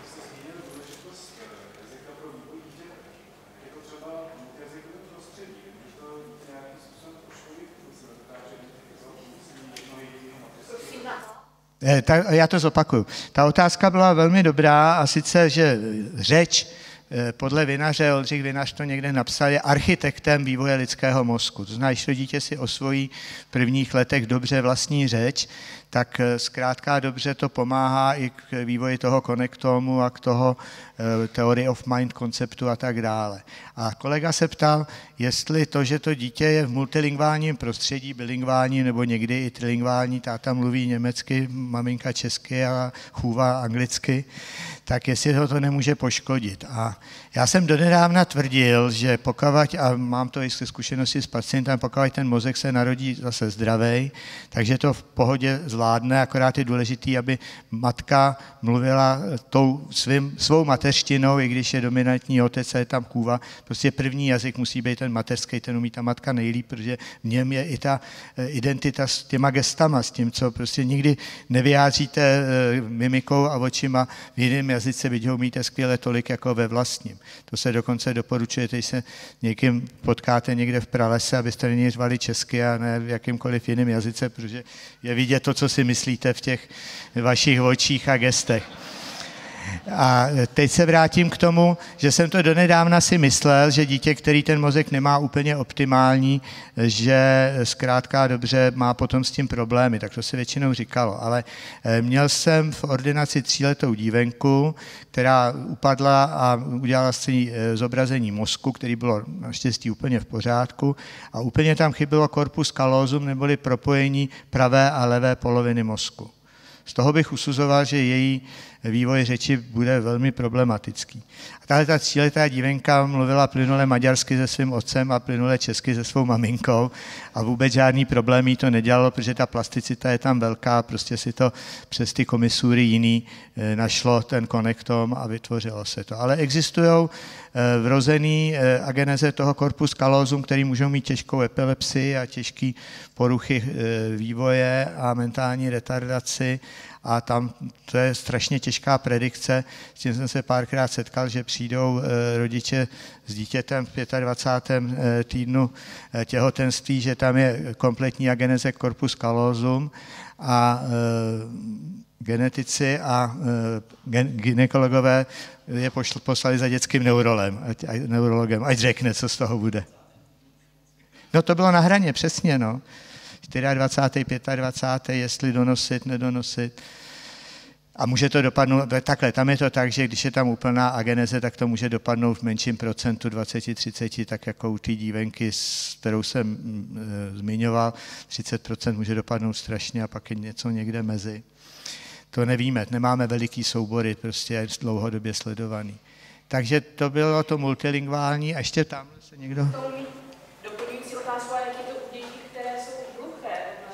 Tak já to zopakuju. Ta otázka byla velmi dobrá a sice, že řeč podle Vinaře, Oldřich Vinař to někde napsal, je architektem vývoje lidského mozku. To znamená, když to dítě si osvojí v prvních letech dobře vlastní řeč, tak zkrátka dobře to pomáhá i k vývoji toho konektomu a k toho theory of mind konceptu a tak dále. A kolega se ptal, jestli to, že to dítě je v multilingválním prostředí, bilingválním nebo někdy i trilingvální, táta mluví německy, maminka česky a chůva anglicky, tak jestli ho to nemůže poškodit. A já jsem donedávna tvrdil, že pokud, a mám to i ze zkušenosti s pacientem, pokud ten mozek se narodí zase zdravej, takže to v pohodě zvládne, akorát je důležitý, aby matka mluvila tou svým, svou mateřštinou, i když je dominantní otec a je tam kůva. Prostě první jazyk musí být ten mateřský, ten umí ta matka nejlíp, protože v něm je i ta identita s těma gestama, s tím, co prostě nikdy nevyjádříte mimikou a očima v jiném jazyce, byť ho umíte skvěle tolik jako ve vlastním. To se dokonce doporučuje, když se někým potkáte někde v pralese, abyste není řvali česky a ne v jakýmkoliv jiném jazyce, protože je vidět to, co si myslíte v těch vašich očích a gestech. A teď se vrátím k tomu, že jsem to donedávna si myslel, že dítě, který ten mozek nemá úplně optimální, že zkrátka dobře má potom s tím problémy, tak to se většinou říkalo. Ale měl jsem v ordinaci tříletou dívenku, která upadla a udělala si zobrazení mozku, který bylo naštěstí úplně v pořádku a úplně tam chybělo corpus callosum, neboli propojení pravé a levé poloviny mozku. Z toho bych usuzoval, že její vývoj řeči bude velmi problematický. A tahle ta tříletá dívenka mluvila plynule maďarsky se svým otcem a plynule česky se svou maminkou a vůbec žádný problém jí to nedělalo, protože ta plasticita je tam velká, prostě si to přes ty komisury jiný našlo ten konektom a vytvořilo se to. Ale existují vrozený ageneze toho corpus callosum, který můžou mít těžkou epilepsii a těžké poruchy vývoje a mentální retardaci. A tam to je strašně těžká predikce. S tím jsem se párkrát setkal, že přijdou rodiče s dítětem v dvacátém pátém týdnu těhotenství, že tam je kompletní ageneze corpus callosum a genetici a gynekologové je poslali za dětským neurolem, ať, neurologem, ať řekne, co z toho bude. No to bylo na hraně, přesně, no. dvacátý čtvrtý, dvacátý pátý jestli donosit, nedonosit. A může to dopadnout, takhle, tam je to tak, že když je tam úplná ageneze, tak to může dopadnout v menším procentu dvacet třicet, tak jako u té dívenky, s kterou jsem e, zmiňoval, třicet procent může dopadnout strašně a pak je něco někde mezi. To nevíme, nemáme veliký soubory, prostě je dlouhodobě sledovaný. Takže to bylo to multilingvální a ještě tam se někdo... Doplňující otázku, jak je to u dětí, které jsou hluché?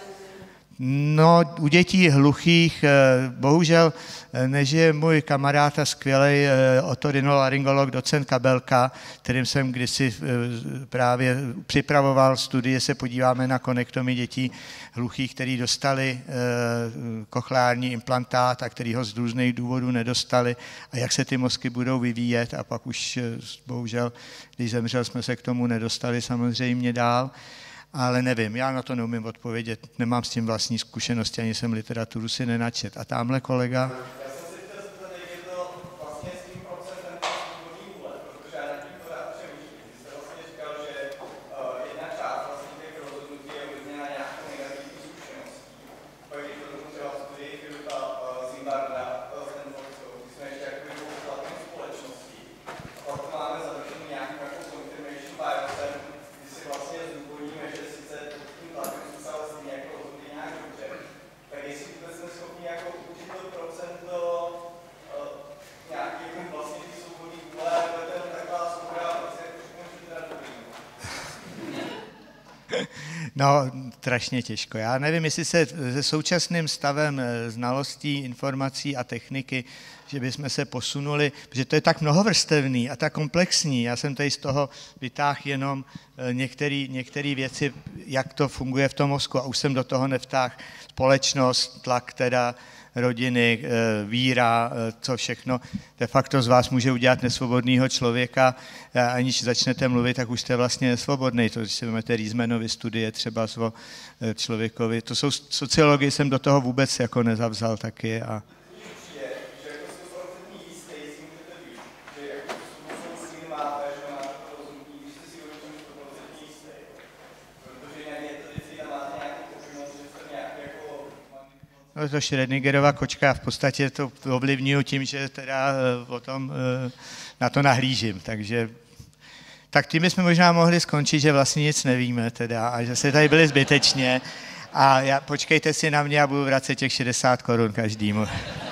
No, u dětí hluchých, bohužel nežije můj kamarád a skvělý otorinolaryngolog docent Kabelka, kterým jsem kdysi právě připravoval studie, se podíváme na konektomy dětí hluchých, který dostali kochleární implantát a který ho z různých důvodů nedostali a jak se ty mozky budou vyvíjet a pak už bohužel, když zemřel, jsme se k tomu nedostali samozřejmě dál. Ale nevím, já na to neumím odpovědět, nemám s tím vlastní zkušenosti, ani jsem literaturu si nenačet. A tamhle kolega? Já jsem se chtěl zeptat, jak je to vlastně s tím procesem původní vůle, protože já nad tím pořád přemýšlím. Vy jste vlastně říkal, že uh, jedna část vlastně těch rozhodnutí je ovlivněna nějakou negativní zkušeností. Pak je to No, strašně těžko. Já nevím, jestli se se současným stavem znalostí, informací a techniky, že bychom se posunuli, protože to je tak mnohovrstevný a tak komplexní. Já jsem tady z toho vytáhl jenom některé věci, jak to funguje v tom mozku a už jsem do toho nevtáhl společnost, tlak teda, rodiny, víra, co všechno de facto z vás může udělat nesvobodného člověka, aniž začnete mluvit, tak už jste vlastně nesvobodný. To, když si vezmete Riesmanovy studie třeba o člověkovi, to jsou sociologii, jsem do toho vůbec jako nezavzal taky. A no to Schrödingerova kočka, v podstatě to ovlivňuji tím, že teda o tom, na to nahlížím, takže tak tím jsme možná mohli skončit, že vlastně nic nevíme teda a že se tady byli zbytečně a já, počkejte si na mě a budu vracet těch šedesát korun každému.